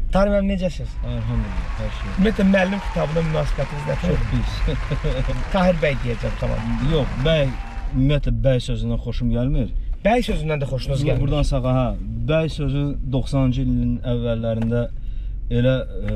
Tarım müəllim necəsiniz? Elhamdülillah, hər şey. Ümumiyyətlə müəllim kitabına münasibətiniz nədir? Çox pis. Tahir bəy deyəcəm, tamam. Yox, bəy, ümumiyyətlə bəy sözündən xoşum gəlmir. Bəy sözündən də xoşunuz gəlmir. Buradan sağa, hə. Bəy sözü 90-cı ilin əvvəllərində elə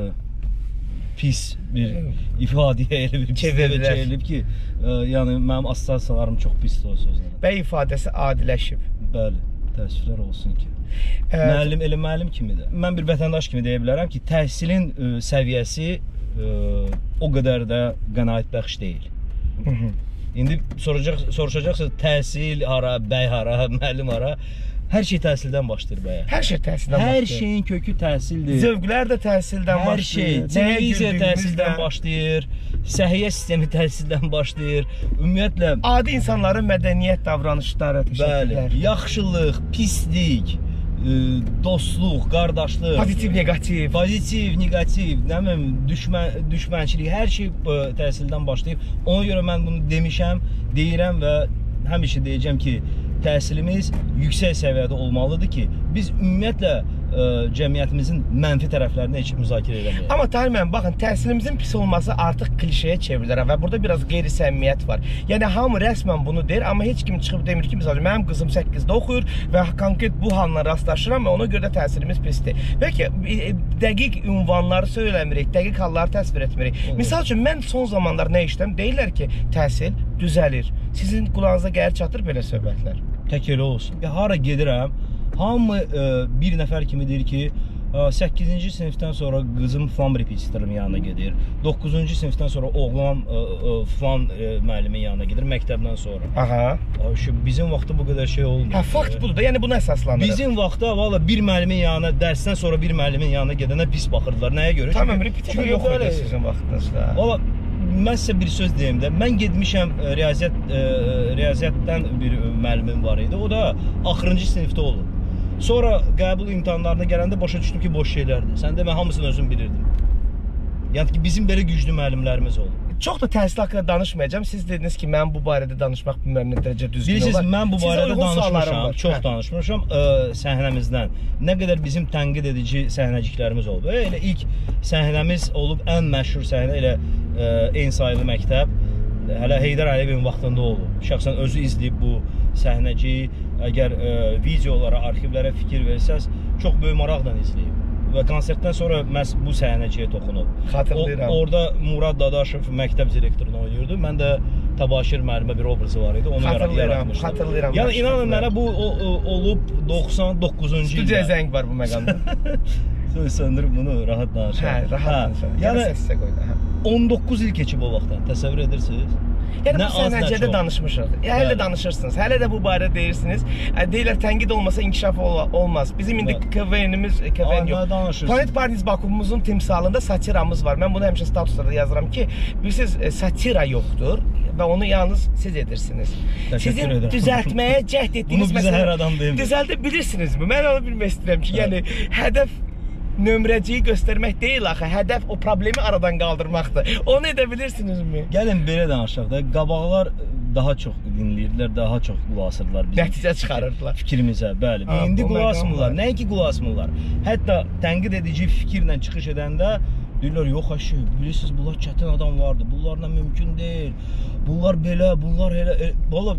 pis bir ifadəyə elə bir çevrilib ki, yəni mənim assosiasiyalarım çox pisdir o sözlə. Bəy ifadəsi adiləşib. Bəli, təəssüflər olsun ki. Müəllim elə müəllim kimidir. Mən bir vətəndaş kimi deyə bilərəm ki, təhsilin səviyyəsi o qədər də qənaətbəxş deyil. İndi soruşacaqsınız, təhsil hara, bəy hara, müəllim hara? Hər şey təhsildən başlayır bəyə. Hər şey təhsildən başlayır. Hər şeyin kökü təhsildir. Zövqlər də təhsildən başlayır. Hər şey, televiziya təhsildən başlayır, səhiyyə sistemi təhsildən başlayır. Ümumiyyətlə adi insanların mədəniyyət davranışları, bəli, yaxşılıq, pislik, dostluq, qardaşlıq, pozitiv, negativ, nə bilim, düşmənçilik, hər şey təhsildən başlayıb. Ona görə mən bunu demişəm, deyirəm və həmişə deyəcəm ki, təhsilimiz yüksək səviyyədə olmalıdır ki, biz ümumiyyətlə cəmiyyətimizin mənfi tərəflərini heç müzakirə edəməyək. Amma Tahir müəllim, baxın, təhsilimizin pis olması artıq klişeyə çevrilir və burada biraz qeyri-səmimiyyət var. Yəni, hamı rəsmən bunu deyir, amma heç kim çıxıb demir ki, məsələn, mənim qızım 8-də oxuyur və konkret bu halına rastlaşıram və ona görə də təhsilimiz pisdir. Bəlkə dəqiq ünvanları söyləmirik, dəqiq halları təsvir etmirik. Misal üçün, mən son zamanlar nə işləm? Deyirlər ki, təhsil düzəlir. Sizin qulağınıza gəlir çatır belə söhbətlər. Tək elə olsun. Hara gedirəm, hamı bir nəfər kimi deyir ki, 8-ci sinifdən sonra qızım falan repetitorun yanına gedir, 9-cu sinifdən sonra oğlan falan müəllimin yanına gedir, məktəbdən sonra. Aha. Bizim vaxtda bu qədər şey olmur. Hə, fakt budur da, yəni buna əsaslanırıq. Bizim vaxtda valla bir müəllimin yanına, dərsdən sonra bir müəllimin yanına gedənə pis baxırdılar. Nəyə görə? Tamam, repetitor yox idi sizin vaxtınızda. Valla, mən sizə bir söz deyim də, mən gedmişəm riyaziyyatdan bir müəllimim var idi, o da axırıncı sinifdə olub. Sonra qəbul imtahanlarına gələndə başa düşdüm ki, boş şeylərdir. Sən demə, hamısını özüm bilirdim. Yəni ki, bizim belə güclü müəllimlərimiz olub. Çox da təhsil haqqında danışmayacağım. Siz dediniz ki, mən bu barədə danışmaq bilməm nə dərəcə düzgün olar. Bilirsiniz, mən bu barədə danışmışam, çox danışmışam səhnəmizdən. Nə qədər bizim tənqid edici səhnəciklərimiz olub. Elə ilk səhnəmiz olub, ən məşhur səhnə elə Eyni sayılı məktəb. Hələ Heydər Əliyevin vaxtında olub. Şəxsən özü izləyib bu səhnəci. Əgər videolara, arxivlərə fikir versəz, çox böyük maraqla izləyib. Və konsertdən sonra məhz bu səhnəciyə toxunub. Xatırlayıram. Orada Murad Dadaşov məktəb direktorunu oynayırdı. Mən də Təbaşir müəllimə bir obrazı var idi. Onu yaratmışdım. Xatırlayıram. Yəni inanın mənə bu olub 99-cu ildə. Studiyaya zəng var bu məqamda. Söndürüb bunu rahat danışaq. Hə, rahat danışaq. Yəni səsə qoydu. 19 il keçib o vaxtdan. Təsəvvür edirsiniz? Yəni bu səhnəcidə danışmışıq. Hələ də danışırsınız. Hələ də bu barədə deyirsiniz. Deyirlər, tənqid olmasa inkişaf olmaz. Bizim indi KVN-imiz, KVN yox. Planet Parnis Bakumumuzun timsalında satiramız var. Mən bunu həmişə statuslarda yazıram ki, bilirsiniz, satira yoxdur və onu yalnız siz edirsiniz. Sizin düzəltməyə cəhd etdiyiniz məsələ düzəldə bilirsinizmi? Mən onu bilmək istəyirəm ki, yəni hədəf nömrəciyi göstərmək deyil axı, hədəf o problemi aradan qaldırmaqdır. Onu edə bilirsinizmi? Gəlin belə danışaq da, qabaqlar daha çox dinləyirdilər, daha çox qulaq asırdılar bizim. Nəticə çıxarırdılar. Fikrimizə, bəli. İndi qulaq asmırlar. Nəinki qulaq asmırlar. Hətta tənqid edici fikirlə çıxış edəndə deyirlər, yox əşi, bilirsiniz, bunlar çətin adam vardı, bunlarla mümkün deyil, bunlar belə, bunlar elə, valla,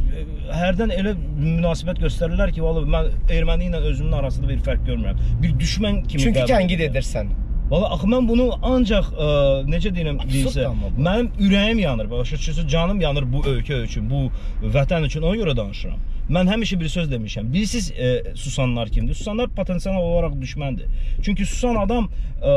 hərdən elə münasibət göstərirlər ki, valla, mən erməni ilə özümün arasında bir fərq görmürəm. Bir düşmən kimi qəbul edirəm. Çünki tənqid edirsən. Valla, axı, mən bunu ancaq, necə deyirəm, mənim ürəyim yanır, canım yanır bu ölkə üçün, bu vətən üçün, ona görə danışıram. Mən həmişə bir söz demişəm. Bilirsiniz, susanlar kimdir? Susanlar potensial olaraq düşməndir. Çünki susan adam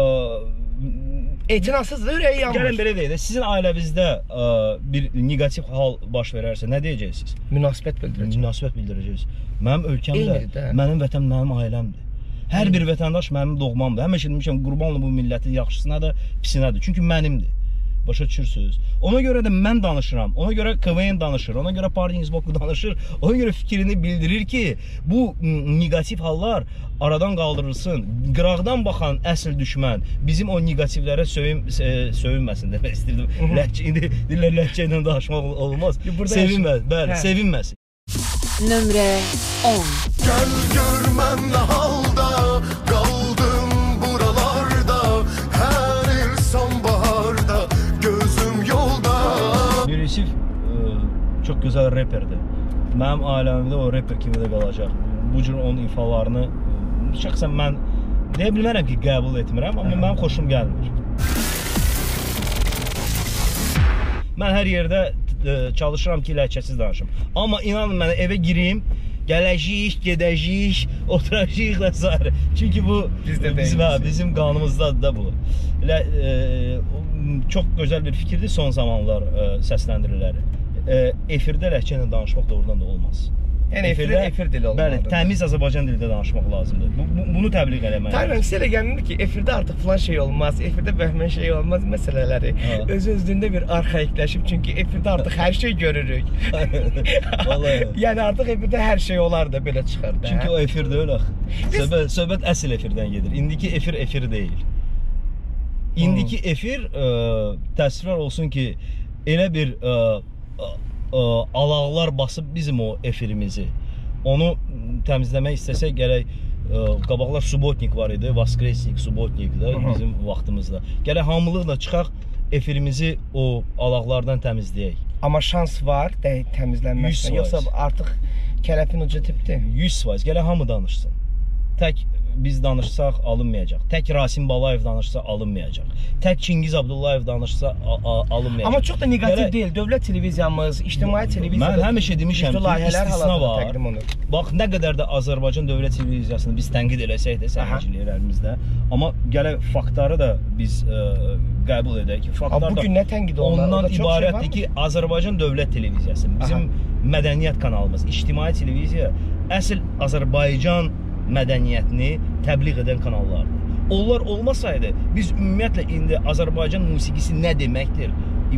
etinasızdır, ürəyi yanmır. Gəlin belə deyək də, sizin ailəvizdə bir negativ hal baş verərsə, nə deyəcəksiniz? Münasibət bildirəcəksiniz. Münasibət bildirəcəksiniz. Mənim ölkəmdə, mənim vətən mənim ailəmdir. Hər bir vətəndaş mənim doğmamdır. Həmişə demişəm, qurban olun bu millətin yaxşısına da, pisinədir. Çünki mənimdir. Başa düşürsünüz. Ona görə də mən danışıram. Ona görə KVN danışır. Ona görə Parnis Baku danışır. Ona görə fikrini bildirir ki, bu negativ hallar aradan qaldırılsın. Qıraqdan baxan əsl düşmən bizim o negativlərə söyünməsin demək istirdim. İndi dillər ləhcə ilə danışmaq olmaz. Sevinməz. Bəli, sevinməsin. Nömrə 10. Gəl görmən nə halda qaldım buralar. reperdir. Mənim ailəmdə o reper kimi də qalacaq. Bu cür onun ifalarını şəxsən mən deyə bilmərəm ki, qəbul etmirəm, amma mənim xoşum gəlmir. Mən hər yerdə çalışıram ki, ləhcəsiz danışım. Amma inanın mənə evə gireyim, gələcəyik, gedəcəyik, oturacağıq və s. Çünki bu bizim qanımızdadır da bu. Çox gözəl bir fikirdir son zamanlar səsləndirirləri. Efirdə ləhcə ilə danışmaq doğrudan da olmaz. Yəni efir dili olmalıdır. Bəli, təmiz Azərbaycan dilində danışmaq lazımdır. Bunu təbliğ eləmək. Təbii sizə elə gəlmir ki, efirdə artıq filan şey olmaz, efirdə bəhmən şey olmaz məsələləri öz-özlüyündə bir arxaikləşib, çünki efirdə artıq hər şey görürük. Yəni artıq efirdə hər şey olar da belə çıxar da. Çünki o efir deyil axı. Söhbət əsl efirdən gedir. İndiki efir deyil. İndiki efir təəssüflər olsun ki, elə bir alaqlar basıb bizim o efirimizi. Onu təmizləmək istəsək gərək qabaqlar Subotnik var idi, Vaskresnik, Subotnik da bizim vaxtımızda. Gərək hamılıqla çıxaq efirimizi o alaqlardan təmizləyək. Amma şans var təmizlənməsinə, yoxsa artıq kələfin ucu tipdir? 100%. Gərək hamı danışsın. Tək biz danışsaq alınmayacaq. Tək Rasim Balayev danışsa alınmayacaq. Tək Çingiz Abdullayev danışsa alınmayacaq. Amma çox da negativ deyil. Dövlət televiziyamız, ictimai televiziyada mən həmişə demişəm ki, istisna var. Bax, nə qədər də Azərbaycan dövlət televiziyasını biz tənqid eləsək də səhməcililərimizdə, amma gələk faktları da biz qəbul edək ki, faktlar da bugün nə tənqid olunur? Ondan ibarətdir ki, Azərbaycan dövlət televiziyası, bizim mədəniyyət kanalımız, ictimai televiziya əsl Azərbaycan mədəniyyətini təbliğ edən kanallardır. Onlar olmasaydı, biz ümumiyyətlə indi Azərbaycan musiqisi nə deməkdir?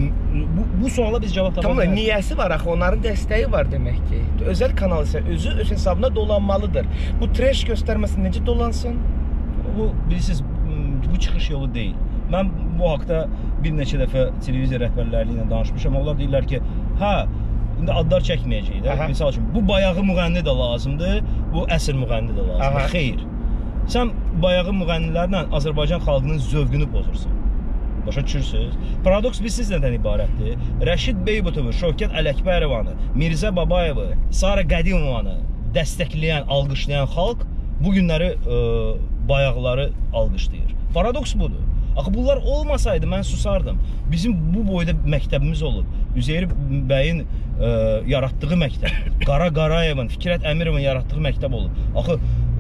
Bu suala biz cavab tapa bilmərik. Tamam, niyəsi var axı, onların dəstəyi var demək ki. Özəl kanal isə özü öz hesabına dolanmalıdır. Bu trash göstərməsi necə dolansın? Bu, bilirsiniz, bu çıxış yolu deyil. Mən bu haqda bir neçə dəfə televiziya rəhbərləri ilə danışmışam. Onlar deyirlər ki, İndi adlar çəkməyəcəyik də. Misal üçün, bu bayağı müğənni də lazımdır, bu əsl müğənni də lazımdır. Xeyr. Sən bayağı müğənnilərlə Azərbaycan xalqının zövqünü pozursun. Başa düşürsünüz? Paradoks bilirsiniz nədən ibarətdir? Rəşid Beybutovu, Şövkət Ələkbərovanı, Mirzə Babayevi, Sara Qədimovanı dəstəkləyən, alqışlayan xalq bu günləri bayaqları alqışlayır. Paradoks budur. Axı bunlar olmasaydı mən susardım. Bizim bu boyda məktəbimiz olub. Üzeyir bəyin yaratdığı məktəb, Qara Qarayevin, Fikrət Əmirovun yaratdığı məktəb olub. Axı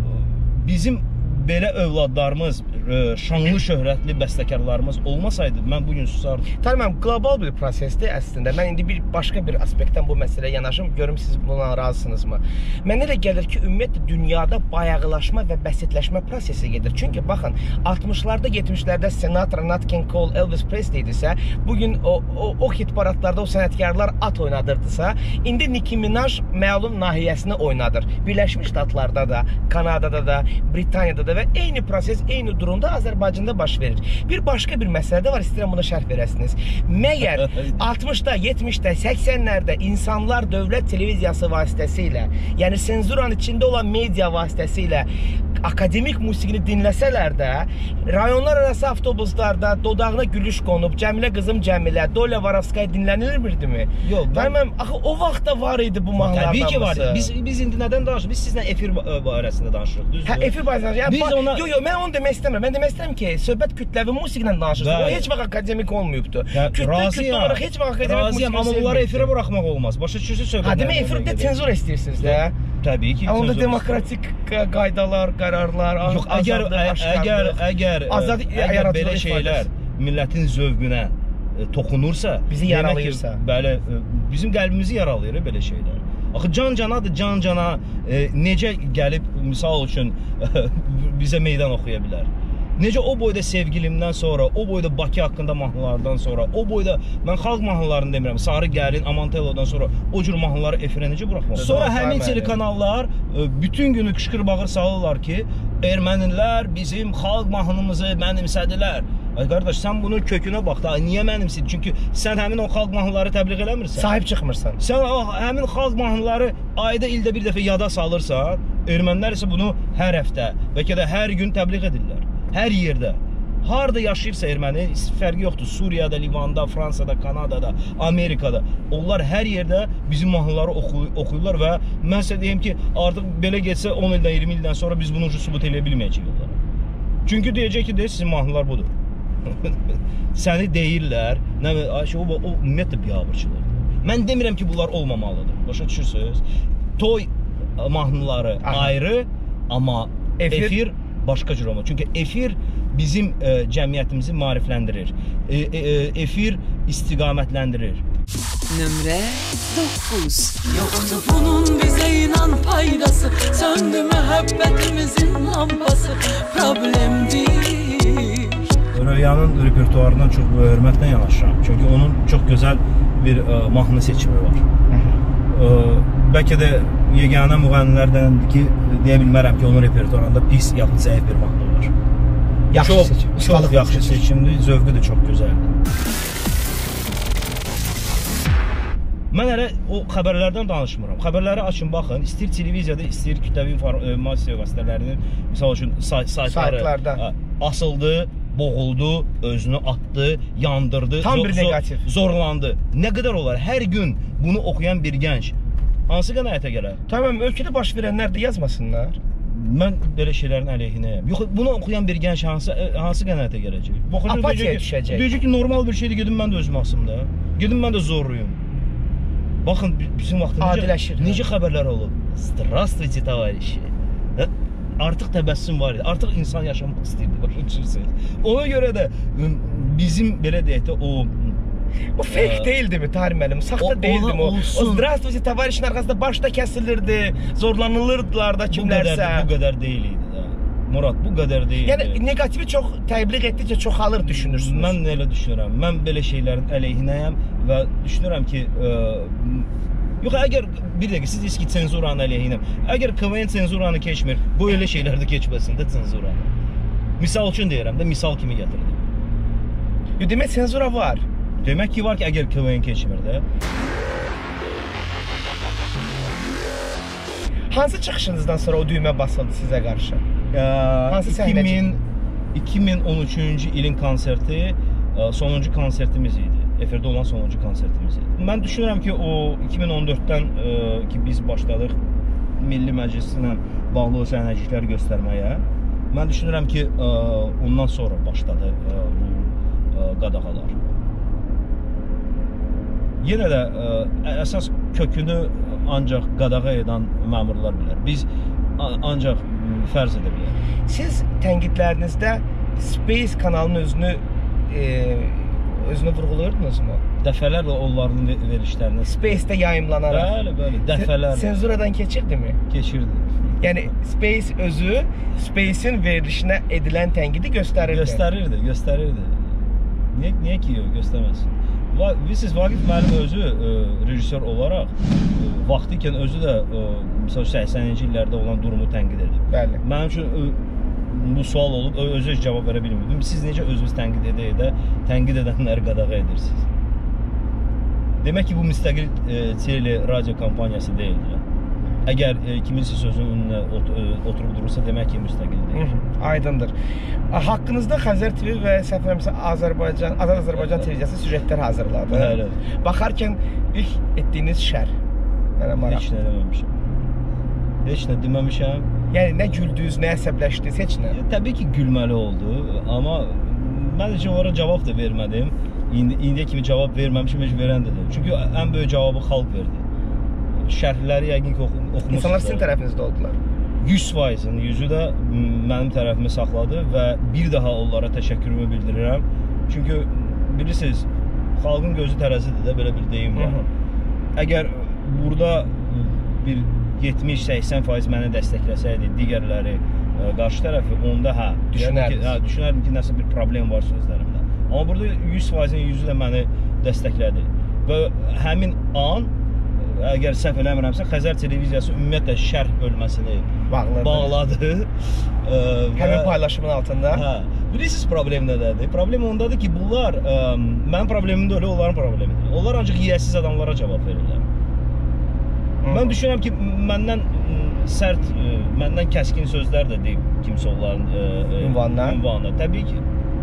bizim belə övladlarımız, şanlı şöhrətli bəstəkarlarımız olmasaydı mən bugün susardım. Təbii, qlobal bir prosesdir əslində. Mən indi başqa bir aspektdən bu məsələyə yanaşım. Görüm siz buna razısınızmı? Mənə elə gəlir ki, ümumiyyətlə dünyada bayağılaşma və bəsitləşmə prosesi gedir. Çünki baxın, 60-larda, 70-lərdə Sinatra, Nat King Cole, Elvis Presley idisə, bugün o hit paradlarda o sənətkarlar at oynadırdısa, indi Nicki Minaj məlum nahiyəsini oynadır. Birləşmiş Ştatlarda da, Kanadada da, Britaniyada da və eyni proses, eyni durumda Azərbaycanda baş verir. Bir başqa bir məsələ də var, istəyirəm buna şərh verəsiniz. Məgər 60-da, 70-də, 80-lərdə insanlar dövlət televiziyası vasitəsilə, yəni senzuranın içində olan media vasitəsilə akademik musiqini dinləsələr də, rayonlar arası avtobuslarda dodağına gülüş qonub, Cəmilə qızım Cəmilə, Dolya Varovskaya dinlənilmirdimi? Yox, axı o vaxtda var idi bu mahnılardan. Təbii ki var idi. Biz indi nədən danışırıq? Biz sizlə efir barəsində danışırıq, düzdür? Efir barəsində. Yox, mən onu demək istəmirəm. Mən demək istəyirəm ki, söhbət kütləvi musiqlə danışırsınız. O heç vaxt akademik olmayıbdur. Kütlə olaraq heç vaxt akademik musiqi amma bunları efirə buraxmaq olmaz. Başa düşürsünüz söhbətləri. Demək efirdə tsenzur istəyirsiniz də. Təbii ki. Onda demokratik qaydalar, qərarlar, əgər belə şeylər millətin zövqünə toxunursa, bizi yaralayırsa, bəli, bizim qəlbimizi yaralayır belə şeylər. Axı can-canadır, can-cana necə gəlib, misal üçün, bizə meydan oxuya bilər? Necə o boyda sevgilimdən sonra, o boyda Bakı haqqında mahnılardan sonra, o boyda, mən xalq mahnılarını demirəm, Sarı Gəlin, Amantelo'dan sonra o cür mahnıları efirə necə buraxmaq? Sonra həmin telekanallar bütün günü qışqır-bağır salırlar ki, ermənilər bizim xalq mahnımızı mənimsədilər. Ay qardaş, sən bunun kökünə bax da, niyə mənimsədir? Çünki sən həmin o xalq mahnıları təbliğ eləmirsən. Sahib çıxmırsan. Sən həmin xalq mahnıları ayda, ildə bir dəfə yada salırsan, ermənilər isə bunu hər həftə, bəlkə də hər gün təbliğ edirlər. Hər yerdə. harda yaşayırsa erməni, fərqi yoxdur. Suriyada, Livanda, Fransada, Kanadada, Amerikada. Onlar hər yerdə bizim mahnıları oxuyurlar və mən sizə deyim ki, artıq belə geçsə 10 ildən, 20 ildən sonra biz bunu sübut edə bilməyəcəyik onlara. Çünki deyəcək ki, sizin mahnılar budur. Səni deyirlər, o ümumiyyətlə biabırçılıqdır. Mən demirəm ki, bunlar olmamalıdır. Başa düşürsünüz? Toy mahnıları ayrı, amma efir başqa cür olmalı. Çünki efir bizim cəmiyyətimizi maarifləndirir. Efir istiqamətləndirir. Nömrə 9. Yoxdur bunun bizə inan faydası, söndü məhəbbətimizin lampası, problemdir. Röyanın repertuarından çox hörmətlə yanaşıram. Çünki onun çox gözəl bir mahnı seçimi var. Bəlkə də yeganə müğənnilərdən ki, deyə bilmərəm ki, onun repertuarında pis, yaxud zəif bir mahnı var. Çox yaxşı seçimdir, zövqü də çox gözəldir. Mən hələ o xəbərlərdən danışmıram. Xəbərləri açın, baxın. İstəyir televiziyada, istəyir kütləvi informasiya vasitələrinin, misal üçün, saytlarda asıldı, boğuldu, özünü atdı, yandırdı, zorlandı. Nə qədər olar? Hər gün bunu oxuyan bir gənc hansı qənaətə gələr? Tamam, ölkədə baş verənlər də yazmasınlar. Mən belə şeylərin əleyhinəyəm. Yox, bunu oxuyan bir gənc hansı qənaətə gələcək? Apatiyaya düşəcək. Deyəcək ki, normal bir şeydir, gedim mən də özüm asımda. Gedim mən də zorluyum. Baxın, bizim vaxtımızda necə xəbərlər olub? Здравствуйте, товарищи. Artıq təbəssüm var idi. Artıq insan yaşamaq istəyirdi, başa düşürsünüz. Ona görə də bizim belə deyək də o fake değildi mi Tahir müəllim? Saxta değildi mi o? O здравствуйте, tоварищin arxasında başda kəsilirdi, zorlanılırdılar da kimlərsə. Bu qədər deyil idi də. Murad, bu qədər deyil. Yəni negativi çox təbliğ etdikcə çoxalır düşünürsünüz. Mən elə düşünürəm. Mən belə şeylərin əleyhinəyəm və düşünürəm ki, yox, əgər bir dəqiqə siz deyirsiniz ki, senzuranın əleyhinəm. Əgər KVN senzuranı keçmir, bu elə şeylər də keçməsin də senzuranı. Misal üçün deyirəm də, misal kimi gətirdim. Demək senzura var. Demək ki, var ki, əgər KVN keçmir də. Hansı çıxışınızdan sonra o düymə basıldı sizə qarşı? Hansı səhnəcik? 2013-cü ilin konserti sonuncu konsertimiz idi. Efirdə olan sonuncu konsertimiz idi. Mən düşünürəm ki, o 2014-dən ki, biz başladıq Milli Məclisinə bağlı o səhnəcikləri göstərməyə. Mən düşünürəm ki, ondan sonra başladı bu qadağalar. Yenə də əsas kökünü ancaq qadağa edən məmurlar bilər. Biz ancaq fərz edə bilərik. Siz tənqidlərinizdə Space kanalının özünü vurğuluyordunuz mu? Dəfələrlə onların verişlərini Space-də yayımlanaraq. Bəli, dəfələrlə. Senzuradan keçirdi-mi? Keçirdi. Yəni Space özü Space-in verilişinə edilən tənqidi göstərirdi. Göstərirdi. Niyə ki, göstərməsin? Bilirsiniz, Vaqif müəllim özü rejissor olaraq vaxtı ikən özü də misal 80-ci illərdə olan durumu tənqid edib. Bəli. Mənim üçün bu sual olub, özü cavab verə bilmirdim. Siz necə özünüz tənqid tənqid edənləri qadağa edirsiniz? Demək ki, bu müstəqil tele-radio kampaniyası deyildir. Əgər kiminsə sözünün önünə oturub durursa, demək ki, müstəqil deyil. Aydındır. Haqqınızda Xəzər TV və səfərəmsə Azərbaycan televiziyası süjetlər hazırladı. Bəli. Baxarkən ilk etdiyiniz şər. Heç nə deməmişəm. Heç nə deməmişəm. Yəni, nə güldünüz, nə əsəbləşdiniz, heç nə? Təbii ki, gülməli oldu. Amma mən heç onlara cavab da vermədim. İndiyə kimi cavab verməmişim, heç verən də deyil. Çünki ən böyük cavabı xalq verdi. Şərhləri yəqin ki, oxumuşsunuz. İnsanlar sizin tərəfinizdə oldular. 100%-in yüzü də mənim tərəfimi saxladı və bir daha onlara təşəkkürümü bildirirəm. Çünki bilirsiniz, xalqın gözü tərəzidir də, belə bir deyim var. Əgər burada bir 70-80% məni dəstəkləsəydi, digərləri qarşı tərəfi, onda düşünərdim ki, nəsə bir problem var sözlərimdə. Amma burada 100%-in yüzü də məni dəstəklədi. Və həmin an, əgər səhv eləmirəmsə, Xəzər televiziyası ümumiyyətlə şərh bölməsini bağladı. Həmin paylaşımın altında. Bilirsiniz problem nədədir? Problem ondadır ki, bunlar mənim problemim də öyle, onların problemidir. Onlar ancaq yiyəsiz adamlara cavab verirlər. Mən düşünürəm ki, məndən sərt, məndən kəskin sözlər də deyib kimsə onların ünvanına. Təbii ki.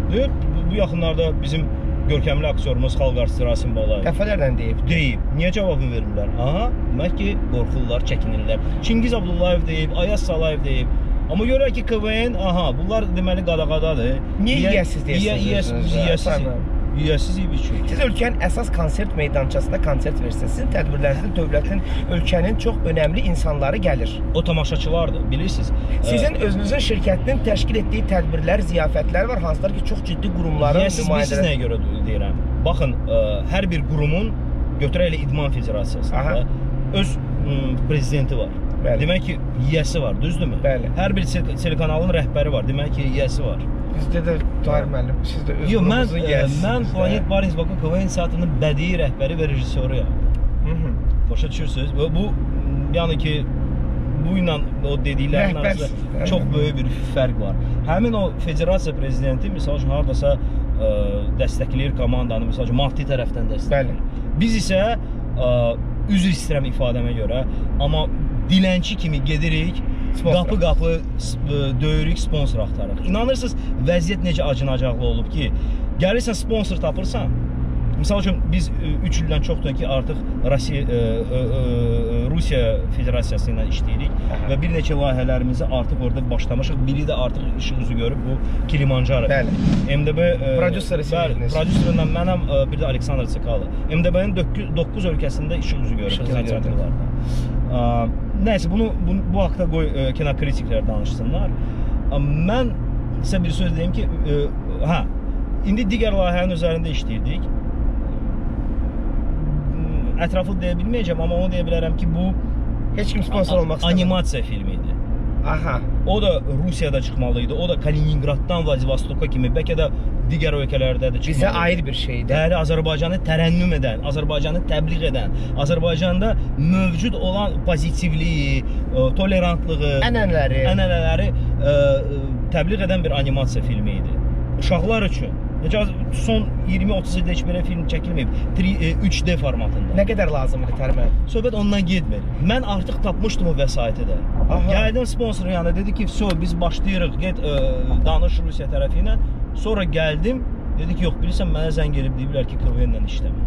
Bu yaxınlarda bizim görkəmli aktyorumuz xalq artisti Rasim Balayev dəfələrlə deyib. Niyə cavabını vermirlər? Aha, demək ki, qorxurlar, çəkinirlər. Çingiz Abdullayev deyib, Ayaz Salayev deyib. Amma görək ki, KVN, aha, bunlar deməli qadağadadır. Niyə yiyəsiz deyirsiniz? Yiyəsiz iyi bir şey. Siz ölkənin əsas konsert meydançasında konsert verirsiniz. Sizin tədbirlərinizdə dövlətin, ölkənin çox önəmli insanları gəlir. O tamaşaçılardır, bilirsiniz. Sizin özünüzün şirkətinin təşkil etdiyi tədbirlər, ziyafətlər var, hansılar ki, çox ciddi qurumların nümayəndələri. Siz nəyə görə deyirəm? Baxın, hər bir qurumun götürək elə İdman Federasiyasında öz prezidenti var. Bəli. Demək ki, yiyəsi var, düzdürmü? Bəli. Hər bir telekanalın rəhbəri var, demək ki, yiyəsi var. Bizdə də Tahir müəllim, siz də öz qurumumuzun yiyəsiniz. Mən Planet Paris Baku KVN Teatrının bədii rəhbəri və rejissoruyam. Başa düşürsünüz? Bu, yəni ki, bu ilə o dediklərin arasında çox böyük bir fərq var. Həmin o federasiya prezidenti, misal üçün, haradasa dəstəkləyir komandanı, misal üçün, maddi tərəfdən dəstəkləyir. Biz isə, üzr istəyirəm ifadəmə görə, amma dilənçi kimi gedirik, qapı-qapı döyürük, sponsor axtarırıq. İnanırsınız, vəziyyət necə acınacaqlı olub ki, gəlirsən sponsor tapırsan, misal üçün, biz 3 ildən çoxdur ki, artıq Rusiya Federasiyası ilə işləyirik və bir neçə layihələrimizi artıq orada başlamışıq. Biri də artıq işıq üzü görüb, bu Kilimanjaro. Bəli. MDB prodüserindən mənəm, bir də Aleksandr Tsekalı. MDB-nin 9 ölkəsində işıq üzü görüb kinoteatrlarda. Nəysə, bu haqda qoy kinokritiklər danışsınlar. Mən sizə bir söz deyim ki, indi digər layihənin üzərində işləyirdik. Ətraflı deyə bilməyəcəm, amma onu deyə bilərəm ki, bu heç kim sponsor olmaq istəmir. Animasiya filmi idi. Aha. O da Rusiyada çıxmalıydı. O da Kaliningraddan Vladivostoka kimi, bəlkə də digər ölkələrdə də çıxmalıydı. Bizə ayrı bir şeydir. Bəli, Azərbaycanı tərənnüm edən, Azərbaycanı təbliğ edən, Azərbaycanda mövcud olan pozitivliyi, tolerantlığı, ənənələri təbliğ edən bir animasiya filmi idi. Uşaqlar üçün. Son 20-30 ildə heç belə film çəkilməyib. 3D formatında. Nə qədər lazım idi tərmə? Söhbət ondan getmir. Mən artıq tapmışdım o vəsaiti də. Gəldim sponsorun yanına, dedi ki, biz başlayırıq, get danış Rusiya tərəfi ilə. Sonra gəldim, dedi ki, yox, bilirsən, mənə zəng gelib deyiblər ki, KVN-lə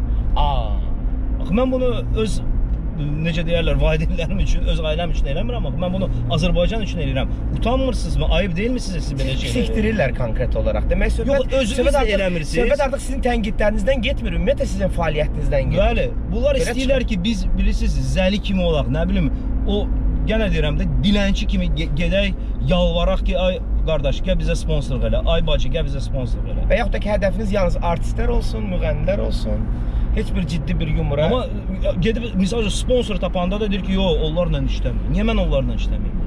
işləmə. Mən bunu öz, necə deyərlər, valideynlərim üçün, öz ailəm üçün eləmirəm, mən bunu Azərbaycan üçün eləyirəm. Utanmırsınızmı? Ayıb deyilmi sizə belə şeylər? Siktirirlər konkret olaraq. Demək, söhbət eləmirsiniz. Söhbət artıq sizin tənqidlərinizdən getmir, ümumiyyətlə sizin fəaliyyətinizdən gedir. Bəli, bunlar istəyirlər ki, biz, bilirsiniz, zəli kimi olaq, nə bilim, o, yenə deyirəm də, dilənçi kimi gedək, yalvaraq ki, ay qardaş, gəl bizə sponsorluq elə, ay bacı, gəl bizə sponsorluq elə. Və yaxud da ki, hədəfiniz yalnız artistlər olsun, müğənnilər olsun, heç bir ciddi bir yumura. Amma gedib, misal üçün, sponsor tapanda da deyir ki, yox, onlarla işləmir. Niyə mən onlarla işləməyim?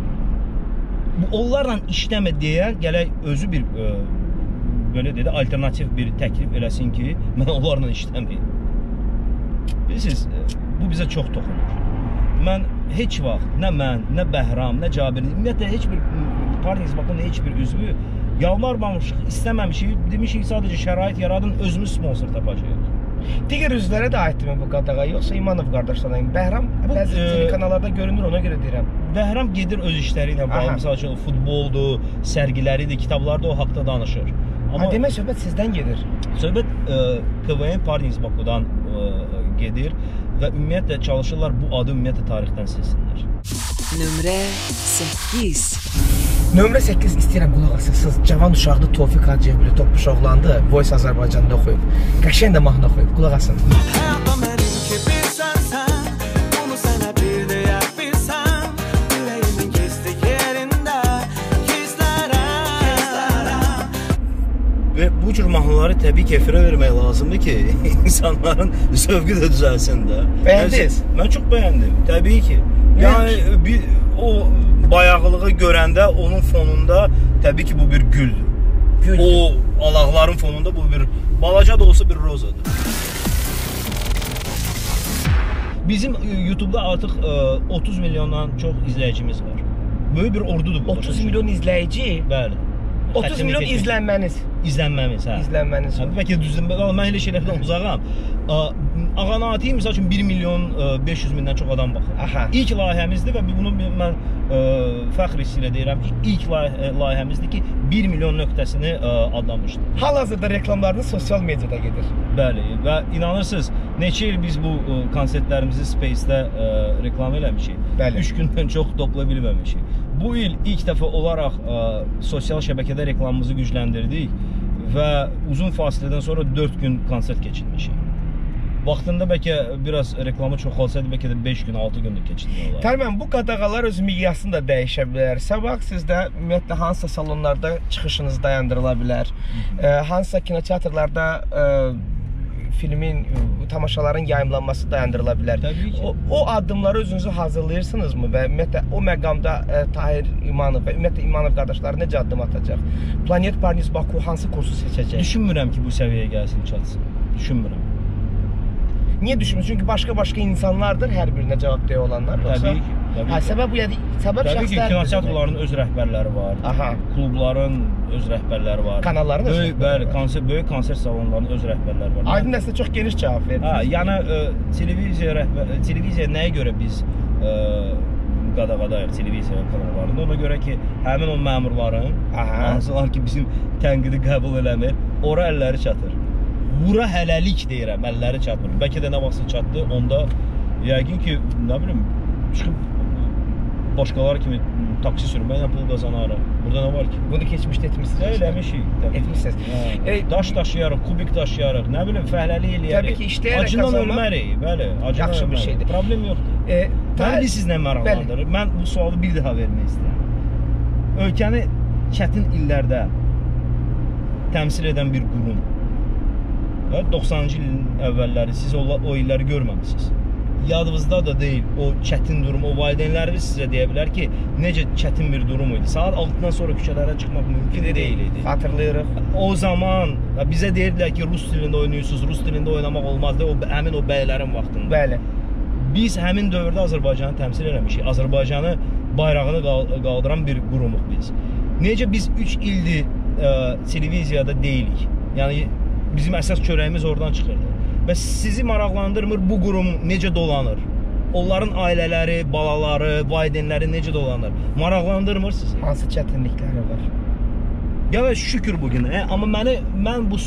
Bu, onlarla işləmə deyən, gələk özü bir, belə dedi, alternativ bir təklif eləsin ki, mən onlarla işləməyim. Bilirsiniz, bu bizə çox toxunur. Mən heç vaxt, nə mən, nə Bəhram, nə Cabir, ümumiyyətlə, heç bir Partiyası Bakının heç bir üzvü yalvarmamışıq, istəməmişik, demişik sadəcə şərait yaradın, özümüz sponsor tapacağıq. Digər üzvlərə də aiddirmi bu qadağa, yoxsa İmanov qardaşlarına? Bəhram bəzi telekanallarda görünür, ona görə deyirəm. Bəhram gedir öz işləri ilə bağlı, misal üçün futboldur, sərgiləridir, kitablarda o haqda danışır. Demək, söhbət sizdən gedir. Söhbət KVN Partiyası Bakudan gedir və ümumiyyətlə çalışırlar bu adı ümumiyyətlə tarixdən silsinlər. Nömrə 8. Nömrə 8 istəyirəm qulaq asasınız. Cavan uşaqlı Tofiq Hacıyev bile Topuş oğlandı. Voice Azərbaycanda oxuyub. Qəşəng də mahnı oxuyub. Qulaq asın. Və bu cür mahnıları təbii ki, efirə vermək lazımdır ki, insanların zövqü də düzəlsin də. Bəyəndiniz? Mən çox bəyəndim, təbii ki. Yəni, o bayağılığı görəndə onun fonunda təbii ki, bu bir güldür. O alaqların fonunda bu bir, balaca da olsa bir rozadır. Bizim YouTube-da artıq 30 milyondan çox izləyicimiz var. Böyük bir ordudur bu. 30 milyon izləyici? Bəli. 30 milyon izlənməniz. İzlənməmiz, hə. İzlənməniz. Bəlkə düzdür. Mən elə şeylərdən uzağam. Ağanati misal üçün 1 milyon 500 mindən çox adam baxır. Aha. İlk layihəmizdir və bunu mən fəxr hissi ilə deyirəm ki, ilk layihəmizdir ki, 1 milyon nöqtəsini adlamışdı. Hal-hazırda reklamlarınız sosial mediada gedir. Bəli, və inanırsınız, neçə il biz bu konsertlərimizi Space-də reklam eləmişik. Bəli. 3 gündən çox topla bilməmişik. Bu il ilk dəfə olaraq sosial şəbəkədə reklamımızı gücləndirdik və uzun fasilədən sonra 4 gün konsert keçirmişik. Vaxtında bəlkə biraz reklamı çoxalsaydı, bəlkə də 5 gün, 6 gündür keçirdik olar. Tərmən, bu qadağalar öz miqyasını da dəyişə bilər. Sabah sizdə ümumiyyətlə hansısa salonlarda çıxışınız dayandırıla bilər. Hansısa kinoteatrlarda filmin, tamaşaların yayımlanması dayandırıla bilər. Təbii ki. O addımları özünüzü hazırlayırsınızmı və ümumiyyətlə o məqamda Tahir İmanov və ümumiyyətlə İmanov qardaşları necə addım atacaq? Planet Parnis Baku hansı kursu seçəcək? Düşünmürəm ki, bu səviyyəyə gəlsin, çatsın. Düşünmürəm. Niyə düşünmürsün? Çünki başqa insanlardır hər birinə cavab deyə olanlar. Təbii ki. Səbəb şəxslərdir. Təbii ki, kinoteatrların öz rəhbərləri var. Aha. Klubların öz rəhbərləri var. Kanalların öz rəhbərləri var. Bəli, böyük konsert salonlarının öz rəhbərləri var. Aydın əslində çox geniş cavab verdiniz. Yəni televiziya nəyə görə biz qadağadayıq televiziya kanallarında? Ona görə ki, həmin o məmurların, hansılar ki bizim tənqidi qəbul eləmir, ora əlləri çatır. Bura hələlik deyirəm, əlləri çatmır. Bəlkə də nə vaxtsa çatdı, onda yəqin ki, nə bilim, çıxıb başqaları kimi taksi sürməklə pul qazanarıq. Burada nə var ki? Bunu keçmişdə etmişsiniz. Eləmişik. Etmişsiniz. Daş daşıyarıq, kubik daşıyarıq, nə bilim, fəhləlik eləyərək. Təbii ki, işləyərək acından qazanmaq ölmərik, bəli, yaxşı bir şeydir. Problem yoxdur. Bəli, sizlə maraqlandırır. Mən bu sualı bir daha vermək istəyirəm. Ölkəni çətin illərdə təmsil edən bir qurum. 90-cı ilin əvvəlləri siz o illəri görməmişsiniz. Yadınızda da deyil, o çətin durum, o valideynləriniz sizə deyə bilər ki, necə çətin bir durum idi. Saat 6-dan sonra küçələrə çıxmaq mümkün deyil idi. Xatırlayırıq. O zaman bizə deyirdilər ki, rus dilində oynayırsınız, rus dilində oynamaq olmazdı, həmin o bəylərin vaxtında. Bəli. Biz həmin dövrdə Azərbaycanı təmsil eləmişik. Azərbaycanı bayrağını qaldıran bir qurumuq biz. Necə biz 3 ildir televiziyada deyilik. Yəni, bizim əsas çörəyimiz oradan çıxırdı. Və sizi maraqlandırmır bu qurum necə dolanır? Onların ailələri, balaları, valideynləri necə dolanır? Maraqlandırmır sizi? Hansı çətinlikləri var? Yəni şükür bugün. Amma mən bu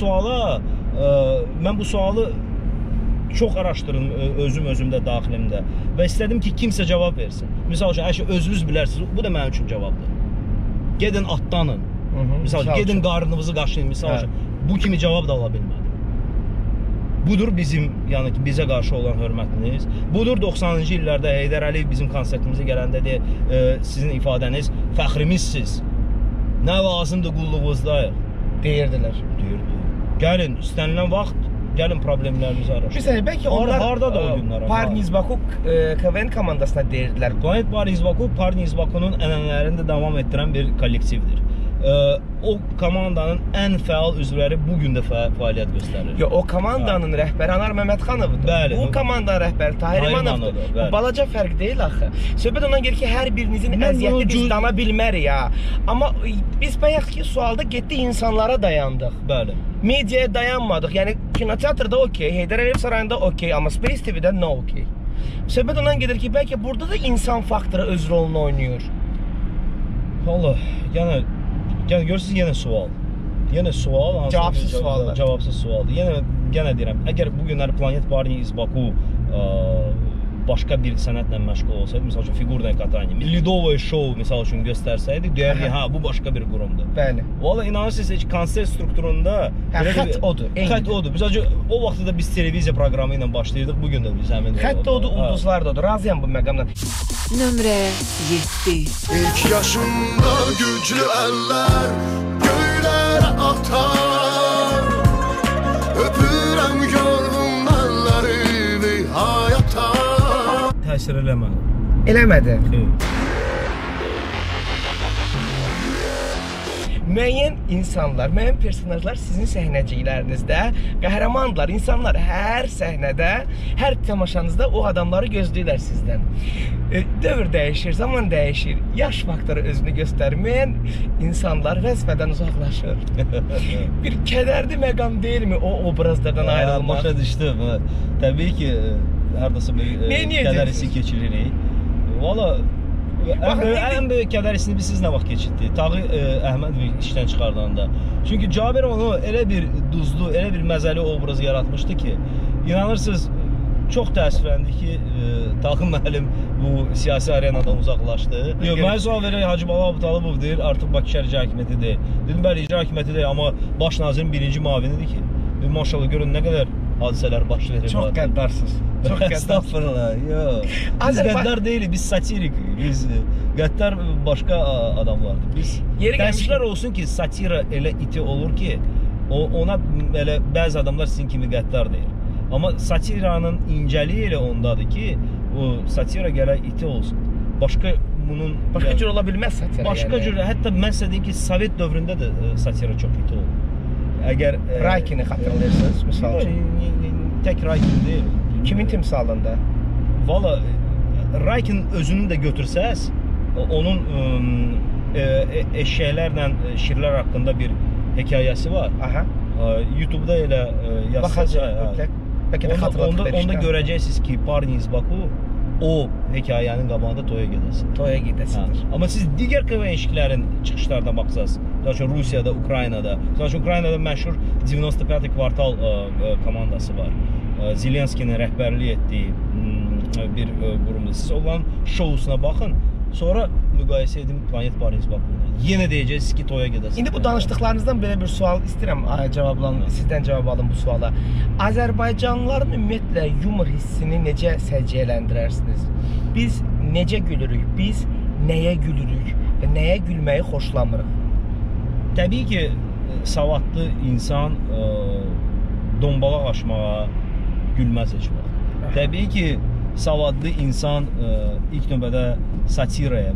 sualı çox araşdırdım özümdə, daxilimdə və istədim ki, kimsə cavab versin. Misal üçün, əgər özünüz bilərsiniz, bu da mənim üçün cavabdır. Gedin atlanın. Misal üçün, gedin qarnınızı qaşıyın. Misal üçün, bu kimi cavab da ala bilmədim. Budur bizim, yəni ki, bizə qarşı olan hörmətiniz. Budur 90-cı illərdə Heydər Əliyev bizim konsertimizə gələndə sizin ifadəniz, fəxrimizsiz. Nə lazımdır qulluğunuzdayıq? Deyirdilər. Gəlin, istənilən vaxt, gəlin problemlərimizi araşdırın. Bir sənə, bəlkə onlar Parnis Baku KVN komandasına deyirdilər. Planet Parnis Baku, Parnis Bakunun ənənələrini də davam etdirən bir kollektivdir. O komandanın ən fəal üzvləri bugün də fəaliyyət göstərir. O komandanın rəhbəri Anar Məmmədxanovdur. Bəli. Bu komandanın rəhbəri Tahir İmanovdur. Bu balaca fərq deyil axı. Söhbət ondan gəlir ki, hər birinizin əziyyətini biz dana bilmərik ya. Amma biz bayaqki sualda getdik insanlara dayandıq. Bəli. Mediaya dayanmadıq. Yəni kinoteatrda okey, Heydər Əliyev sarayında okey, amma Space TV-də no okey. Söhbət ondan gedir ki, bəlkə burada da insan faktoru öz rolunu oynayır. Vallahi, yəni görürsünüz, yenə sual. Yenə sual. Cavabsız suallar. Cavabsız sualdır. Yenə deyirəm, əgər bugünləri Planet Parnis Baku başqa bir sənətlə məşğul olsaydı, misal üçün figurное катание, Lidovoy show misal üçün göstərsəydi, deyərdi, bu başqa bir qurumdur. Bəli. Valla inanırsınız ki, konsert strukturunda xətt odur. Xətt odur. Misal üçün o vaxtda da biz televiziya proqramı ilə başlayırdıq, bugün də biz həmin xətt odur, ulduzlar da odur. Razıyam bu məqamdan. Nömrə 7. İlk yaşımda güclü əllər göylərə atar, öpürəm yorğun əlləri və həyata. Təsir eləmədi. Eləmədi. müəyyən insanlar, müəyyən personajlar sizin səhnəciklərinizdə qəhrəmandırlar. İnsanlar hər səhnədə, hər tamaşanızda o adamları gözləyirlər sizdən. Dövr dəyişir, zaman dəyişir, yaş faktoru özünü göstərir. Müəyyən insanlar vəzifədən uzaqlaşır. Bir kədərli məqam deyilmi o obrazlardan ayrılmaq? Başa düşdüm. Təbii ki, hardasa bir kədər hissi keçiririk. Valla, ən böyük kədər hissini biz siz nə vaxt keçirdik? Tağı Əhməd işdən çıxardanda. Çünki Cabir onu elə bir duzlu, elə bir məzəli obraz yaratmışdı ki, inanırsınız, çox təəssüfləndik ki, Tağı müəllim bu siyasi arenadan uzaqlaşdı. Yox, mənə sual verək, Hacı Bala Abutalıbov deyir, artıq Bakı şəhər icra hakimiyyəti deyil. Dedim, bəli, icra hakimiyyəti deyil, amma baş nazirin birinci mavinidir ki, maşallah görün nə qədər hadisələr baş verir. Çox qəddarsız. Çox qəddarsız. Estağfurullah, yox. Biz qəddar deyilik, biz satirik. Biz qəddar başqa adamlardır. Biz təəssüflər olsun ki, satira elə iti olur ki, ona elə bəzi adamlar sizin kimi qəddar deyir. Amma satiranın incəliyi elə ondadır ki, o satira gərək iti olsun. Başqa cür ola bilməz satira. Başqa cür, hətta mən sizə deyim ki, Sovet dövründə də satira çox iti olur. Əgər Raykini xatırlayırsınız, misal üçün. Tək Raykin deyil. Kimin timsalında? Valla, Raykin özünü də götürsəz, onun eşşəklərlə şirlər haqqında bir hekayəsi var. Aha. YouTube-da elə yazsınız. Onda görəcəksiniz ki, Parni iz Baku o hekayənin qabağında toya gedəsiniz. Toya gedəsiniz. Amma siz digər KVN-şiklərin çıxışlarına baxsaq, Rusiyada, Ukraynada, Ukraynada məşhur 95 kvartal komandası var. Zelenskinin rəhbərlik etdiyi bir qurumda. Siz olan şousuna baxın, sonra müqayisə edin Planet Parnis Bakuna. Yenə deyəcəksiniz ki, toya gedəsiniz. İndi bu danışdıqlarınızdan belə bir sual istəyirəm, sizdən cavab alın bu suala. Azərbaycanlıların ümumiyyətlə yumor hissini necə səciyyələndirərsiniz? Biz necə gülürük? Biz nəyə gülürük və nəyə gülməyi xoşlamırıq? Təbii ki, savadlı insan dombalaq aşmağa gülməz heç vaxt. Təbii ki, savadlı insan ilk növbədə satiraya,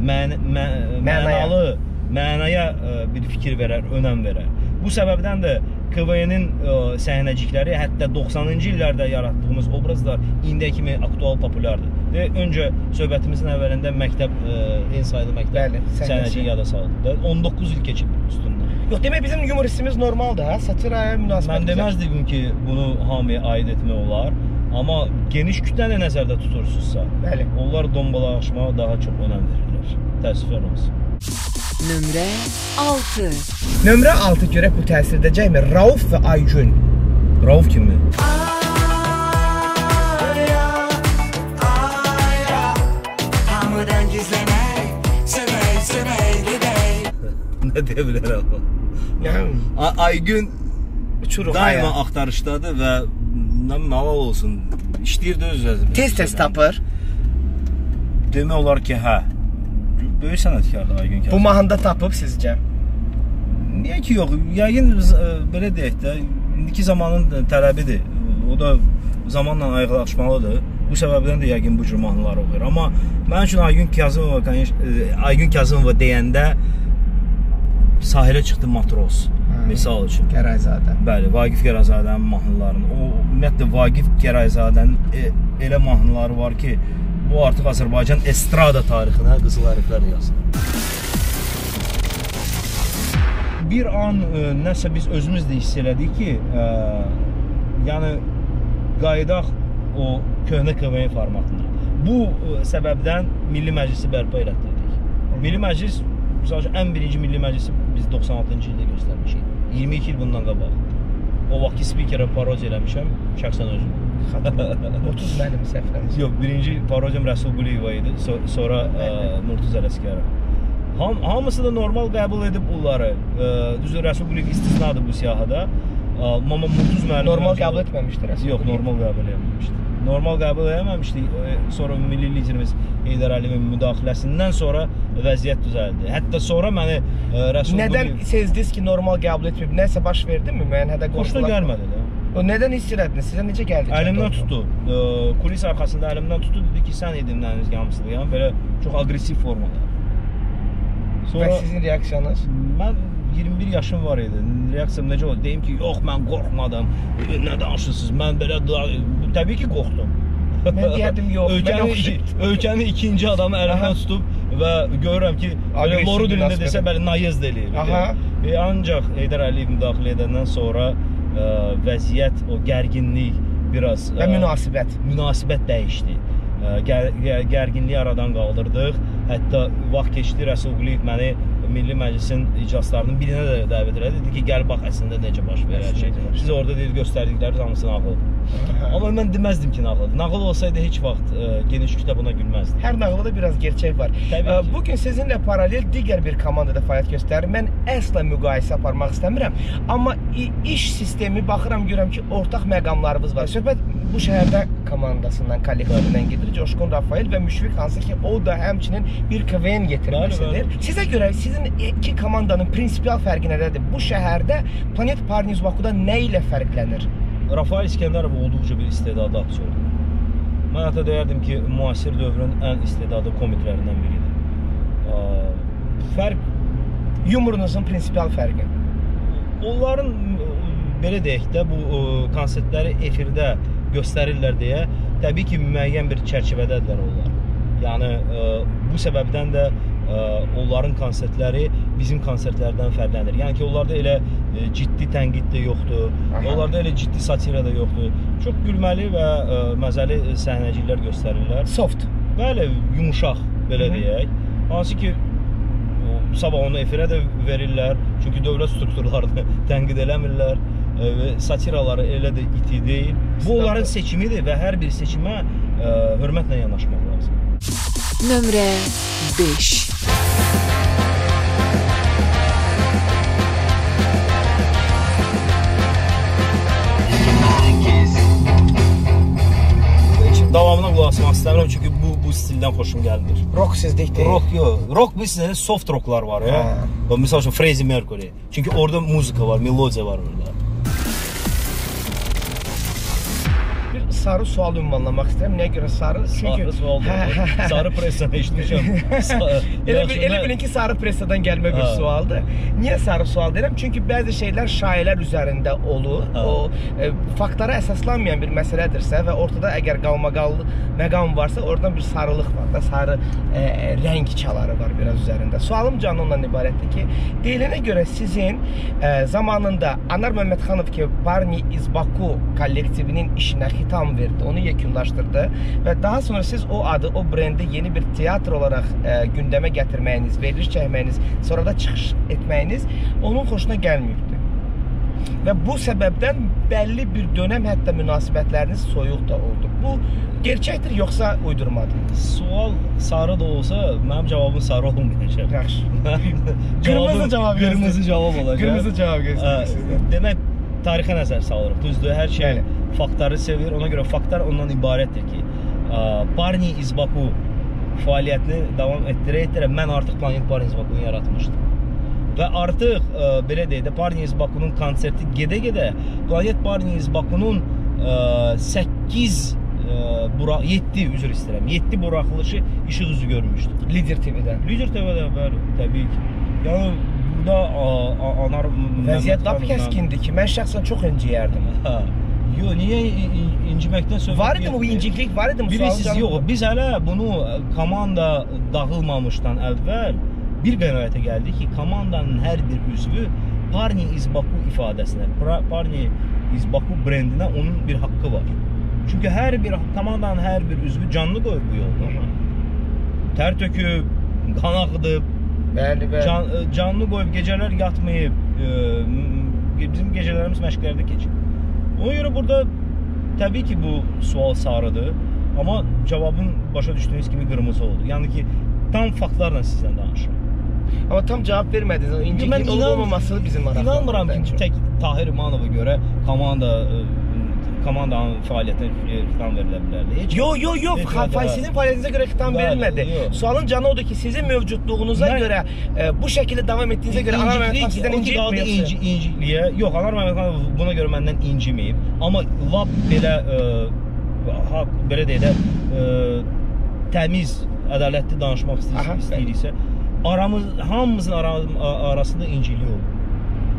mənaya bir fikir verər, önəm verər. Bu səbəbdən də KVN-in səhnəcikləri hətta 90-cı illərdə yaratdığımız obrazlar indiyə kimi aktual, populyardır. Və öncə söhbətimizin əvvəlində məktəb, en sayılı məktəb səhnəcik yada saldı. 19 il keçib üstündən. Yox, demək bizim yumor hissimiz normaldır, hə? Satiraya münasibət. Mən deməzdim ki, bunu hamıya aid etmək olar. Amma geniş kütləni nəzərdə tutursunuzsa, onlar dombalaşmağa daha çox önəm verirlər. Təəssüflər olsun. Nömrə 6. Nömrə 6 görək bu təsir edəcəkmi? Rauf və Aygün. Rauf kimdir? Hamıdan gizlənək, sönək gedək. Nə deyə bilərəm? Aygün daima axtarışdadır və halal olsun, işləyir də öz vəzifəsini. Tez-tez tapır. Demək olar ki, hə. Böyük sənətkardır Aygün Kazım. Bu mahnıda tapıb sizcə? Niyə ki, yox. Yəqin belə deyək də, indiki zamanın tələbidir. O da zamanla ayrılaşmalıdır. Bu səbəbdən də yəqin bu cür mahnılar oxuyur. Amma mənim üçün Aygün Kazımova deyəndə sahilə çıxdı matros. Misal üçün. Gərayzadə. Bəli, Vaqif Gərayzadənin mahnılarını. Ümumiyyətlə, Vaqif Gərayzadənin elə mahnıları var ki, bu artıq Azərbaycan estrada tarixinə qızıl hərflər yazılır. Bir an nəsə biz özümüz də hiss elədik ki, yəni qayıdaq o köhnə KVN formatına. Bu səbəbdən Milli Məclisi bərpa elətdirdik. Milli Məclis, ən birinci Milli Məclisi biz 96-cı ildə göstərmişik. 22 il bundan qabaq. O vaxtki spikerə parodiya eləmişəm, şəxsən özüm. 30 mənim səhvləmiz. Yox, birinci parodiyam Rəsul Quliyeva idi, sonra Murtuz Ələskərə. Hamısı da normal qəbul edib bunları. Düzdür, Rəsul Quliyev istisnadır bu siyahıda. Amma Murtuz müəllim... Normal qəbul etməmişdir Rəsul Quliyev. Yox, normal qəbul etməmişdir. Normal qəbul eləməmişdik. Sonra milli liderimiz Heydər Əliyevin müdaxiləsindən sonra vəziyyət düzəldi. Hətta sonra məni Rəsul Quliyev... Nədən sezdiniz ki, normal qəbul etməyib? Nəsə baş verdi mi? Mən hədə qorxular... Xoşuna gəlmədi də. O nədən hiss elədiniz? Sizə necə gəldi? Əlimdən tutdu. Kulis arxasında əlimdən tutdu. Dedi ki, sən edimləriniz hamısını. Belə çox aqressiv formada. Və sizin reaksiyanız? Mən 21 yaşım var idi. Reaksiyam necə oldu? Deyim ki, yox, mən qorxmadım. Nə danışırsınız? Mən belə təbii ki, qorxdum. Mən deyərdim, yox, mən oxşaydım. Ölkəni ikinci adamı əlindən tutub və görürəm ki, loru dilində desə, bəli, nayezd eləyir. Ancaq Heydər Əliyev müdaxilə edəndən sonra vəziyyət, o gərginlik biraz... Və münasibət dəyişdi. Gərginliyi aradan qaldırdıq. Hətta vaxt keçdi, Rəsul Quliyev məni Milli Məclisin iclaslarının birinə də dəvət elədi. Dedi ki, gəl bax, əslində necə baş verər şey. Siz orada göstərdikləri hamısı nağıldır. Amma mən deməzdim ki, nağıldır. Nağıl olsaydı heç vaxt geniş kütlə buna gülməzdi. Hər nağılda biraz gerçək var. Bugün sizinlə paralel digər bir komandada fəaliyyət göstərir. Mən əsla müqayisə aparmaq istəmirəm. Amma iş sistemi baxıram, görürəm ki, ortaq məqamlarımız var. Söhbət bu şəhərdə komandasından, kollektivindən gedir. Coşqun Rafael və Müşfiq, hansı ki, o da həmçinin bir KVN getirməsidir. Sizə görə sizin iki komandanın prinsipial fərqi nədədir? Bu şəhərdə Planet Parnis Bakuda nə ilə fərqlənir? Rafael İskəndərov olduqca bir istedadlı aktyordur. Mən hətta deyərdim ki, müasir dövrün ən istedadlı komiklərindən biridir. Fərq... Yumorunuzun prinsipial fərqi? Onların, belə deyək də, bu konsertləri efirdə göstərirlər deyə, təbii ki, müəyyən bir çərçivədədirlər onlar. Yəni, bu səbəbdən də onların konsertləri bizim konsertlərdən fərqlənir. Yəni ki, onlarda elə ciddi tənqid də yoxdur, onlarda elə ciddi satira da yoxdur. Çox gülməli və məzəli səhnəciklər göstərirlər. Soft. Bəli, yumuşaq, belə deyək. Hansı ki, sabah onu efirə də verirlər, çünki dövlət strukturlarını tənqid eləmirlər. Satiraları elə də iti deyil. Bu onların seçimidir və hər bir seçimə hörmətlə yanaşmaq lazım. Nömrə 5. Davamına qulaq asmaq istəmirəm, çünki bu stildən xoşum gəlmir. Rock sizlik deyil. Rock yox. Rock bizdə soft rocklar var ya. Məsəl üçün Freddie Mercury. Çünki orada muzika var, melodiya var orada. Sarı sual ünvanlamaq istəyirəm. Nəyə görə sarı? Sarı sualdır. Sarı pressadan eşitmişəm. Elə bilin ki, sarı pressadan gəlmə bir sualdır. Niyə sarı sual deyirəm? Çünki bəzi şeylər şayiələr üzərində olur. O faktlara əsaslanmayan bir məsələdirsə və ortada əgər məqam varsa, oradan bir sarılıq var da, sarı rəng çaları var biraz üzərində. Sualım canlı ondan ibarətdir ki, deyilənə görə sizin zamanında Anar Məmmədxanov ki, Parni iz Baku kollektivinin işinə xitam verdi, onu yekunlaşdırdı və daha sonra siz o adı, o brendi yeni bir teatr olaraq gündəmə gətirməyiniz, veriliş çəkməyiniz, sonra da çıxış etməyiniz onun xoşuna gəlməyibdi. Və bu səbəbdən bəlli bir dönəm hətta münasibətləriniz soyuq da oldu. Bu gerçəkdir, yoxsa uydurmadır? Sual sarı da olsa, mənim cavabım sarı olmayacaq. Yaxşı. Qırmızı cavab gözləyir. Qırmızı cavab olacaq. Qırmızı cavab gözləyir sizdən. Demək, tarixə nəzər salırıq. Düzdür, hər şey faktları sevir. Ona görə faktlar ondan ibarətdir ki, Parni iz Baku fəaliyyətini davam etdirə-etdirə mən artıq Planet Parni iz Bakunu yaratmışdım. Və artıq, belə deyək də, Parni iz Bakunun konserti gedə-gedə Planet Parni iz Bakunun 7 buraxılışı işıq üzü görmüşdür. Lider TV-dən. Lider TV-də, bəli, təbii ki. Yəni, burada Anar... Vəziyyət lap kəskindir ki, mən şəxsən çox inciyərdim. Yox, niyə inciməkdən söhbət? Var idi bu inciklik, var idi bu sualcan? Yox, biz hələ bunu komanda dağılmamışdan əvvəl bir qənaətə gəldik ki, komandanın hər bir üzvü Parni iz Baku ifadəsinə, Parni iz Baku brendinə onun bir haqqı var. Çünki komandanın hər bir üzvü canlı qoyub bu yolda. Tər töküb, qan axıdıb, canlı qoyub, gecələr yatmayıb, bizim gecələrimiz məşqlərdə keçib. Ona görə burada təbii ki, bu sual sarıdır, amma cavabın başa düşdüyünüz kimi qırmızı oldu. Yəni ki, tam faktlarla sizdən danışıram. Amma tam cavab vermədiniz, inciklik olmaması bizim maraqlı. İnanmıram ki, tək Tahir İmanova görə komandanın fəaliyyətinə xitam verilə bilərdi. Yox, sizin fəaliyyətinizə görə xitam verilmədi. Sualın canı odur ki, sizin mövcudluğunuza görə, bu şəkildə davam etdiyinizə görə Anar Məmmədxanov sizdən inciməyib. Yox, Anar Məmmədxanov buna görə məndən inciməyib. Amma lap belə deyək də, təmiz, ədalətli danışmaq istəyiriksə, hamımızın arasında inciklik olur.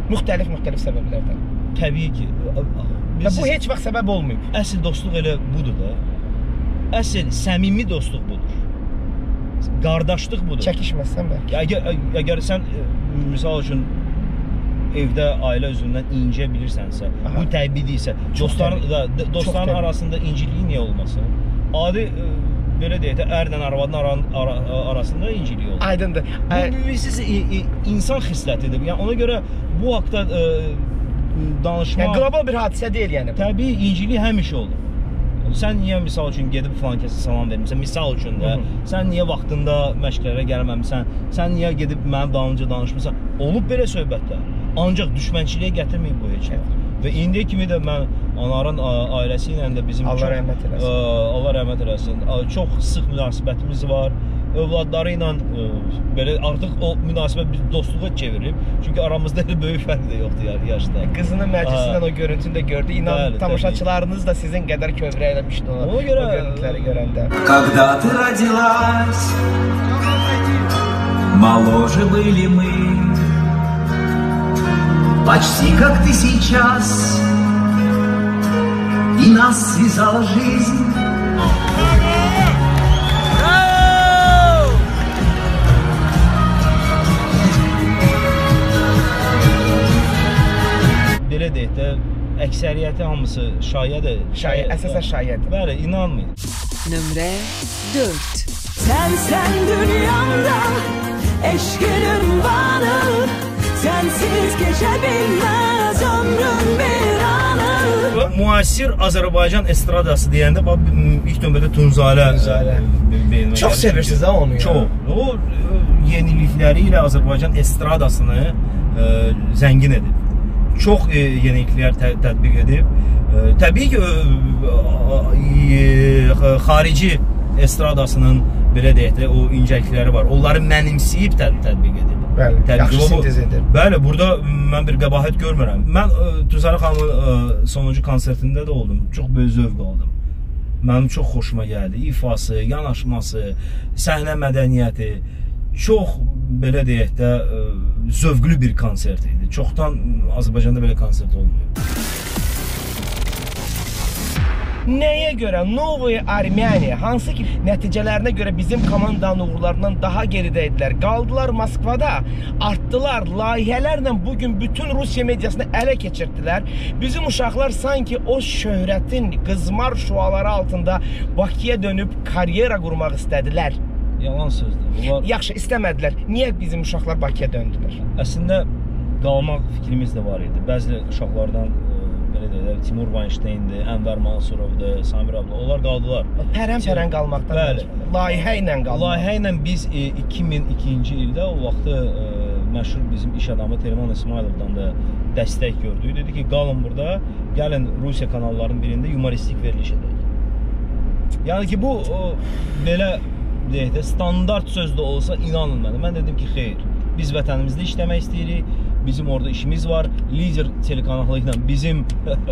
Müxtəlif səbəblərdən. Təbii ki. Bu heç vaxt səbəb olmayıb. Əsl dostluq elə budur da. Əsl səmimi dostluq budur. Qardaşlıq budur. Çəkişməzsən bəlkə. Əgər sən misal üçün evdə ailə üzvündən incə bilirsənsə, bu təbiidirsə, dostların arasında inciliyi niyə olmasın? Adi belə deyək də, ərlə arvadın arasında inciliyi olur. Aydındır. Bu insan xislətidir. Yəni ona görə bu haqda danışmaq... Yəni qlobal bir hadisə deyil yəni. Təbii, inciliyi həmişə olur. Sən niyə misal üçün gedib filan kəsə salam vermirsən? Misal üçün də, sən niyə vaxtında məşqlərə gəlməmisən? Sən niyə gedib mənim dalımca danışmırsan? Olub belə söhbətlər. Ancaq düşmənçiliyə gətirməyib bu heç. Və indiyə kimi də mən Anarın ailəsi ilə də bizim Allah rəhmət eləsin. Allah rəhmət eləsin. Çox sıx münasibətimiz var. Övladları ilə belə artıq o münasibət biz dostluğa çevirib. Çünki aramızda elə böyük fərq də yoxdur yaşda. Qızının məclisindən o görüntünü də gördü. İnan tamaşaçılarınız da sizin qədər kövrə eləmişdi o görüntüləri görəndə. Когда ты родилась, моложе были мы, почти как ты сейчас, и нас связала жизнь. Belə deyək də, əksəriyyəti hamısı şayədir. Əsasən şayədir. Bəli, inanmayın. Nömrə 4. Sen dünyamda eşkin ünvanı, sensiz geçebilmez ömrüm bir anı. Müasir Azərbaycan estradası deyəndə ilk növbədə Tunzalə. Çox sevirsiniz ha onu ya. Çox. O yenilikləri ilə Azərbaycan estradasını zəngin edib. Çox yeniliklər tətbiq edib. Təbii ki, xarici estradasının belə deyək də o incəlikləri var. Onları mənimsəyib tətbiq edib. Bəli, yaxşı sintez edir. Bəli, burada mən bir qəbahət görmürəm. Mən Tunzalə xanımın sonuncu konsertində də oldum. Çox böyük zövq aldım. Mənim çox xoşuma gəldi. İfası, yanaşması, səhnə mədəniyyəti. Çox belə deyək də zövqlü bir konsert idi. Çoxdan Azərbaycanda belə konsert olmuyor. Nəyə görə Novoye Armeniya, hansı ki nəticələrinə görə bizim komandanın uğurlarından daha geridə idilər, qaldılar Moskvada, artdılar, layihələrlə bugün bütün Rusiya mediasını ələ keçirdilər. Bizim uşaqlar sanki o şöhrətin qızmar şüaları altında Bakıya dönüb karyera qurmaq istədilər. Yalan sözdür. Yaxşı, istəmədilər. Niyə bizim uşaqlar Bakıya döndülər? Əslində qalmaq fikrimiz də var idi. Bəzi uşaqlardan belə deyək, Timur Vanşteyndir, Ənvər Mansurovdur, Samir abla, onlar qaldılar. Pərən qalmaqdan. Bəli. Layihə ilə qalmaq. Layihə ilə biz 2002-ci ildə o vaxtı məşhur bizim iş adamı Telman İsmayılovdan da dəstək gördük. Dedi ki, qalın burada, gəlin Rusiya kanallarının birində humoristik veriliş edək. Yəni ki, bu belə deyək də, standart sözdə olsa inanın mənə. Mən dedim ki, xeyr, biz vətənimizdə işləmək istəyirik, bizim orada işimiz var, Lider telekanalı ilə bizim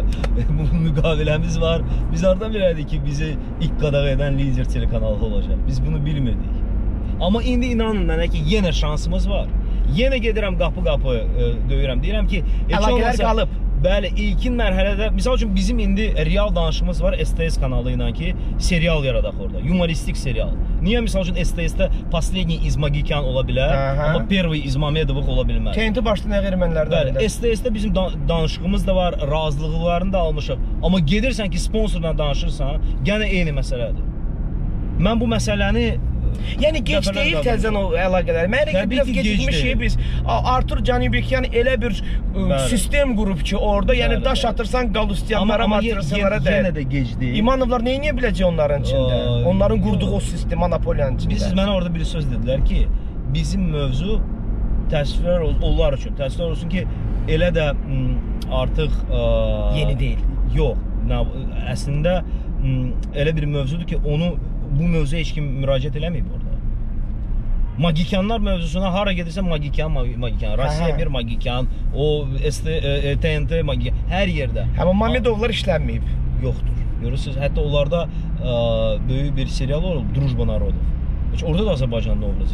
müqaviləmiz var. Biz oradan bilirdik ki, bizi ilk qadağ edən Lider telekanalı olacaq. Biz bunu bilmirdik. Amma indi inanın mənə ki, yenə şansımız var. Yenə gedirəm qapı-qapı döyürəm. Deyirəm ki, əlaqələr qalıb. Bəli, ilkin mərhələdə, misal üçün bizim indi real danışımız var STS kanalı ilə ki, serial yaradaq orada, humoristik serial. Niyə misal üçün STS-də последний из Magikyan ola bilər, amma первый из Mamedovых ola bilməz. TNT başlı nə qeyri-mənlərdən. Bəli, STS-də bizim danışığımız da var, razılıqlarını da almışıq. Amma gedirsən ki, sponsorla danışırsan, gənə eyni məsələdir. Mən bu məsələni yəni gec deyil təzən o əlaqələr. Mənə ki, biraz gecikmişik biz. Artur Canibekyan elə bir sistem qurub ki, orada, yəni daş atırsan Qalustyanlara, Martirosyanlara deyil. Yenə də gec deyil. İmanovlar neyə biləcək onların içində? Onların qurduğu o sistem, monopoliyanın içində. Siz mənə orada bir söz dedilər ki, bizim mövzu təsvirlər onlar üçün. Təsvirlər olsun ki, elə də artıq yeni deyil. Yox, əslində elə bir mövzudur ki, onu bu mövzuya heç kim müraciət eləməyib orada. Magikyanlar mövzusuna hara gedirsə Magikyan. Rusiya bir Magikyan, o TNT Magikyan, hər yerdə. Amma Mamedovlar işlənməyib. Yoxdur. Görürsünüz, hətta onlarda böyük bir serial olub, Drujba Narodov. Heç orada da Azərbaycanlı obrazı yox idi.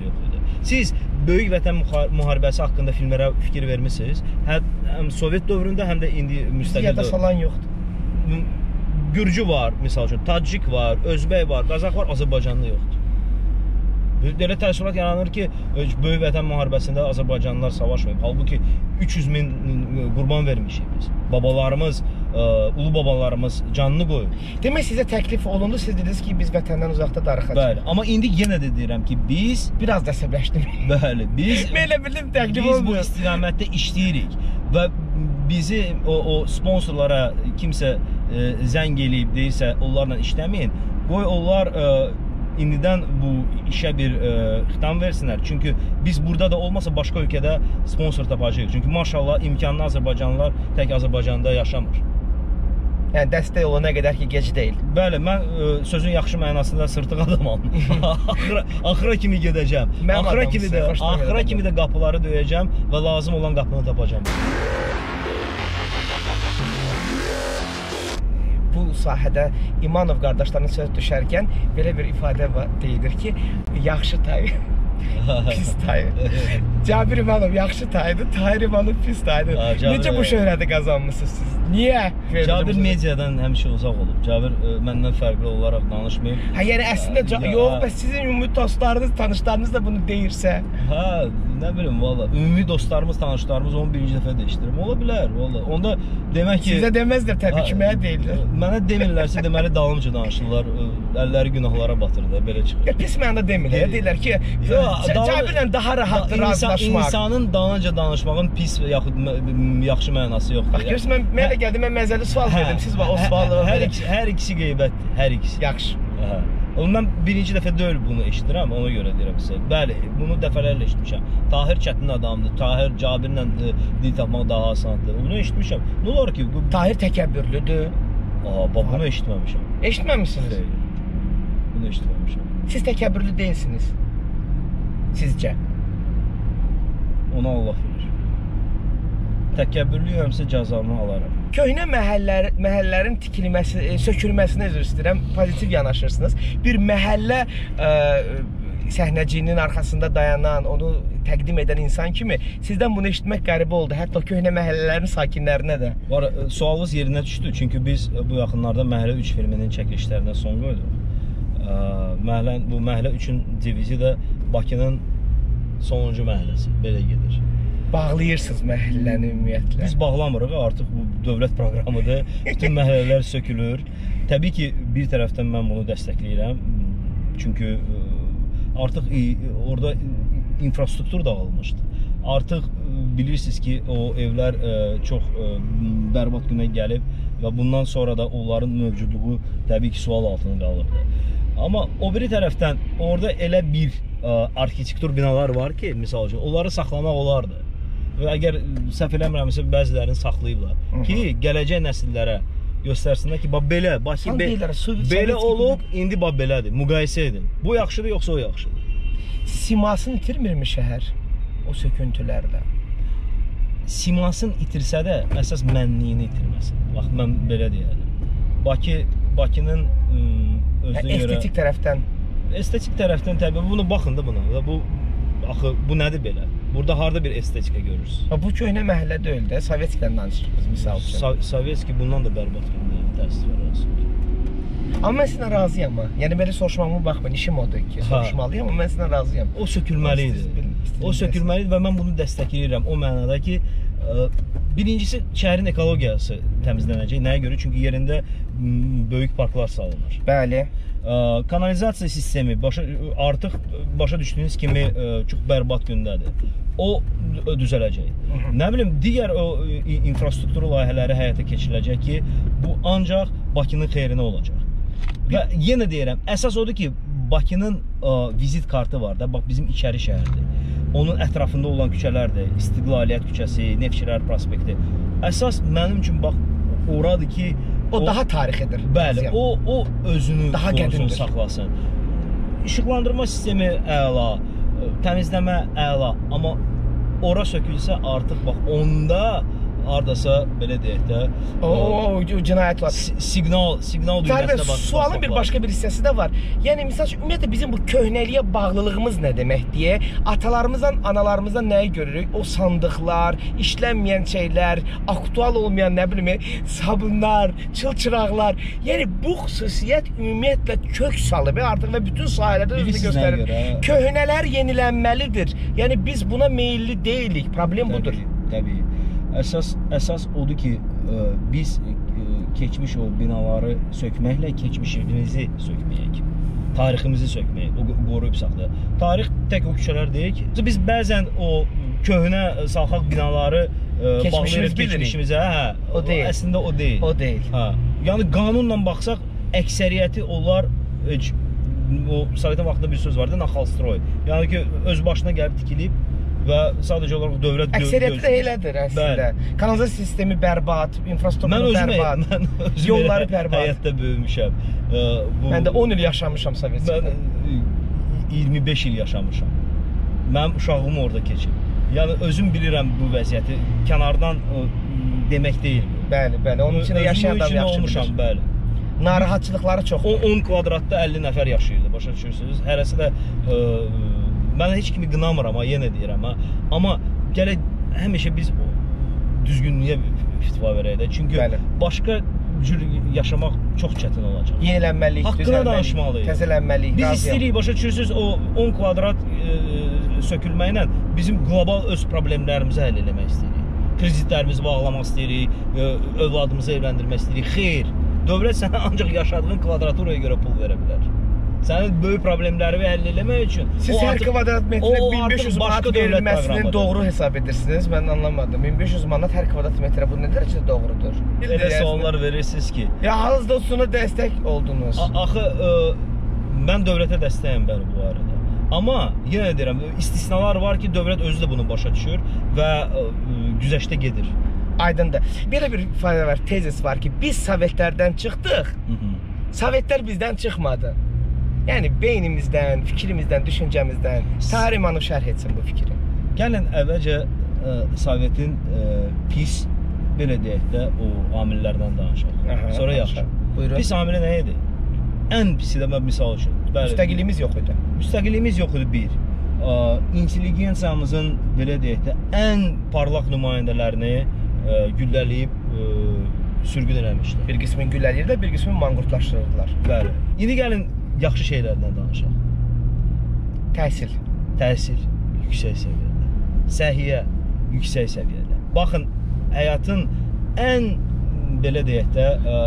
Siz Böyük Vətən müharibəsi haqqında filmlərə fikir vermisiniz? Həm Sovet dövründə, həm də indi müstəqil dövrdə salan yoxdur. Gürcü var, misal üçün, Tacik var, Özbək var, Qazaq var, Azərbaycanlı yoxdur. Belə təəssürat yaranır ki, Böyük Vətən müharibəsində Azərbaycanlılar savaşmayıb. Halbuki 300 min qurban vermişik biz. Babalarımız, ulu babalarımız canını qoyub. Demək sizə təklif olundu, siz dediniz ki, biz vətəndən uzaqda darıxacaq. Bəli, amma indi yenə də deyirəm ki, biz... Biraz da əsəbləşdim. Bəli, biz... Belə bildim, təklif olmuyor. Biz bu istiqamətdə işləyirik və bizi o sponsorlara kimsə zəng eləyib deyirsə, onlarla işləməyin. Qoy onlar... indidən bu işə bir xitam versinlər. Çünki biz burada da olmasa başqa ölkədə sponsor tapacağıq. Çünki maşallah imkanlı Azərbaycanlılar tək Azərbaycanda yaşamır. Yəni dəstək olana qədər ki, gec deyil. Bəli, mən sözün yaxşı mənasında sırtıq adamam. Axıra kimi gedəcəm. Axıra kimi də qapıları döyəcəm və lazım olan qapını tapacağam. Bu sahədə İmanov qardaşlarının söz düşərkən belə bir ifadə deyilir ki, yaxşı tay, pis tay. Cabir İmanov yaxşı taydı, Tahir İmanov pis taydı. Necə bu şöhrəti qazanmışsınız siz? Niyə? Cabir mediadan həmişə uzaq olub. Cabir məndən fərqli olaraq danışmayıb. Hə, yəni əslində yox, bəs sizin ümumi dostlarınız, tanışlarınız da bunu deyirsə? Hə, nə bilim valla. Ümumi dostlarımız, tanışlarımız onu birinci dəfə dəyişdirim. Ola bilər valla. Onda demək ki... Sizə deməzlər təbii ki, mənə deyirlər. Mənə demirlərsə deməli dalımca danışırlar. Əlləri günahlara batır da, belə çıxır. Pis mənada demirlər. Deyirlər ki, Cabirlə daha rahat razılaşmaq. İnsanın dalınca danışmağın pis yaxud yaxşı mənası yoxdur. Bax, görürsən, mən elə gəldim, mən məzəli sual verdim. Siz o sualı... Hər ikisi qeybətdir, hər ikisi. Yaxşı. Mən birinci dəfə deyil bunu eşidirəm, ona görə deyirəm sizə. Bəli, bunu dəfələrlə eşitmişəm. Tahir çətin adamdır, Tahir Cabirlə dil tapmaq daha asandır. Bunu eşitmişəm. Nə olar ki? Tahir təkəbbürlüdür. Bunu eşitməmişəm. Eşitməmişsiniz? Bunu eşitməmişəm. Siz təkəbbürlü deyilsiniz. Sizcə? Onu Allah bilir. Təkəbbürlüyəmsə cəzanı alaram. Köhnə məhəllərin tikilməsi, sökülməsinə üzr istəyirəm, pozitiv yanaşırsınız. Bir məhəllə səhnəciyinin arxasında dayanan, onu təqdim edən insan kimi sizdən bunu eşitmək qəribə oldu. Hətta köhnə məhəllələrin sakinlərinə də. Var, sualınız yerinə düşdü. Çünki biz bu yaxınlarda Məhəllə 3 filminin çəkilişlərinə son qoyduq. Bu Məhəllə 3-ün divizi də Bakının sonuncu məhəlləsi. Belə gedir. Bağlayırsınız məhəlləni ümumiyyətlə. Biz bağlamırıq, artıq bu dövlət proqramıdır. Bütün məhəllələr sökülür. Təbii ki, bir tərəfdən mən bunu dəstəkləyirəm. Çünki artıq orada infrastruktur dağılmışdı. Artıq bilirsiniz ki, o evlər çox bərbad günə gəlib və bundan sonra da onların mövcudluğu təbii ki, sual altına qalırdı. Amma o biri tərəfdən orada elə bir arxitektur binalar var ki, misal üçün, onları saxlamaq olardı. Və əgər səhv eləmirəmsə bəzilərini saxlayıblar ki, gələcək nəsillərə göstərsinlər ki, belə, Bakı belə olub, indi belədir, müqayisə edin. Bu yaxşıdır, yoxsa o yaxşıdır? Simasını itirmirmi şəhər o söküntülərdə? Simasını itirsə də, əsas mənliyini itirməsin. Bax, mən belə deyərdim. Bakının özünə görə... Estetik tərəfdən? Estetik tərəfdən təbii, bunu baxın da buna. Bu nədir belə? Burada harada bir estetika görürsünüz? Bu köhnə məhəllə deyil də, Sovetskidən danışırıq misal üçün. Sovetski bundan da bərbad günü təəssüf var. Amma mən sizlə razıyam. Yəni belə soruşmağıma baxmayın, işim odur ki, soruşmalıyam, amma mən sizlə razıyam. O sökülməlidir. O sökülməlidir və mən bunu dəstəkləyirəm o mənada ki, birincisi şəhərin ekologiyası təmizlənəcək. Nəyə görə? Çünki yerində böyük parklar salınır. Bəli. Kanalizasiya sistemi artıq başa düşdüyünüz kimi çox bərbad gündədir. O düzələcək. Nə bilim, digər o infrastruktur layihələri həyata keçiriləcək ki, bu ancaq Bakının xeyrinə olacaq. Və yenə deyirəm, əsas odur ki, Bakının vizit kartı var da, bax bizim içəri şəhərdir. Onun ətrafında olan küçələrdir, İstiqlaliyyət küçəsi, Neftçilər prospekti. Əsas mənim üçün bax, oradır ki, o daha tarixidir. Bəli, o özünü qorusun, saxlasın. İşıqlandırma sistemi əla, təmizləmə əla, amma ora sökülsə artıq bax, onda hardasa belə deyək də o cinayət var. Signal dünyasına başlayır. Sualın bir başqa bir hissəsi də var. Yəni misal üçün ümumiyyətlə bizim bu köhnəliyə bağlılığımız nə demək deyə atalarımızdan, analarımızdan nəyi görürük? O sandıqlar, işlənməyən şeylər, aktual olmayan nə bilim sabunlar, çılçıraqlar. Yəni bu xüsusiyyət ümumiyyətlə kök salıb artıq və bütün sahələrdə özünü göstərir. Köhnələr yenilənməlidir. Yəni biz buna meyilli deyilik. Problem budur. Təbii. Əsas odur ki, biz keçmiş o binaları sökməklə keçmişimizi sökməyək. Tariximizi sökməyək, o qoruyub saxlayaq. Tarix tək o küçələr deyil ki. Biz bəzən o köhnə salxaq binaları bağlayırıq keçmişimizə. O deyil. Əslində o deyil. O deyil. Yəni qanunla baxsaq, əksəriyyəti onlar o Sovetlər vaxtında bir söz vardı, naxalstroy. Yəni ki, öz başına gəlib tikilib və sadəcə olaraq dövlət əksəriyyəti də elədir əslində. Kanalizasiya sistemi bərbad, infrastrukturu bərbad, yolları bərbad. Mən həyatda böyümüşəm. Mən də 10 il yaşamışam Sovetdə. Mən 25 il yaşamışam. Mənim uşağım orada keçib. Yəni özüm bilirəm bu vəziyyəti. Kənardan demək deyil bu. Bəli, onun üçün də yaşayan adam yaxşı bilir. Bəli. Narahatçılıqları çoxdur. 10 kvadratda 50 nəfər yaşayırdı, başa düşürsünüz. Hərəsi də mən heç kimi qınamıram, yenə deyirəm. Amma gələk həmişə biz düzgünlüyə iftiva verək də. Çünki başqa cür yaşamaq çox çətin olacaq. Yenilənməliyik, haqqını danışmalıyıq, təzələnməliyik. Biz istəyirik, başa düşürsünüz, o 10 kvadrat sökülməklə bizim qlobal öz problemlərimizi həll eləmək istəyirik. Kreditlərimizi bağlamaq istəyirik, övladımızı evləndirmək istəyirik. Xeyr, dövlət sənə ancaq yaşadığın kvadraturaya görə pul verə bilər. Sənin böyük problemləri həll eləmək üçün siz hər kvadrat metrə 1500 manat verilməsini doğru hesab edirsiniz. Mən anlamadım. 1500 manat hər kvadrat metrə bu nə dərəcədə doğrudur? Elə suallar verirsiniz ki. Ya halınızda ona dəstək oldunuz. Axı mən dövlətə dəstəyəm bəli bu arada. Amma yenə deyirəm, istisnalar var ki, dövlət özü də bunu başa düşür və güzəştə gedir. Aydındır. Belə bir ifadə var, tezis var ki, biz Sovetlərdən çıxdıq. Sovetlər bizdən çıxmadı. Yəni beynimizdən, fikrimizdən, düşüncəmizdən. Tahir İmanov şərh etsin bu fikri. Gəlin əvvəlcə Sovetin pis, belə deyək də, o amillərdən danışaq. Sonra yaxşı. Pis amili nə idi? Ən pisi də mən misal üçün. Müstəqilliyimiz yox idi. Müstəqilliyimiz yox idi bir. İntelligensiyamızın, belə deyək də, ən parlaq nümayəndələrini güllələyib sürgün eləmişdir. Bir qismin güllələyir də, bir qismin manqurtlaşdırırdılar. Bəli. İndi gəlin yaxşı şeylərdən danışaq. Təhsil. Təhsil yüksək səviyyədə. Səhiyyə yüksək səviyyədə. Baxın, həyatın ən, belə deyək də,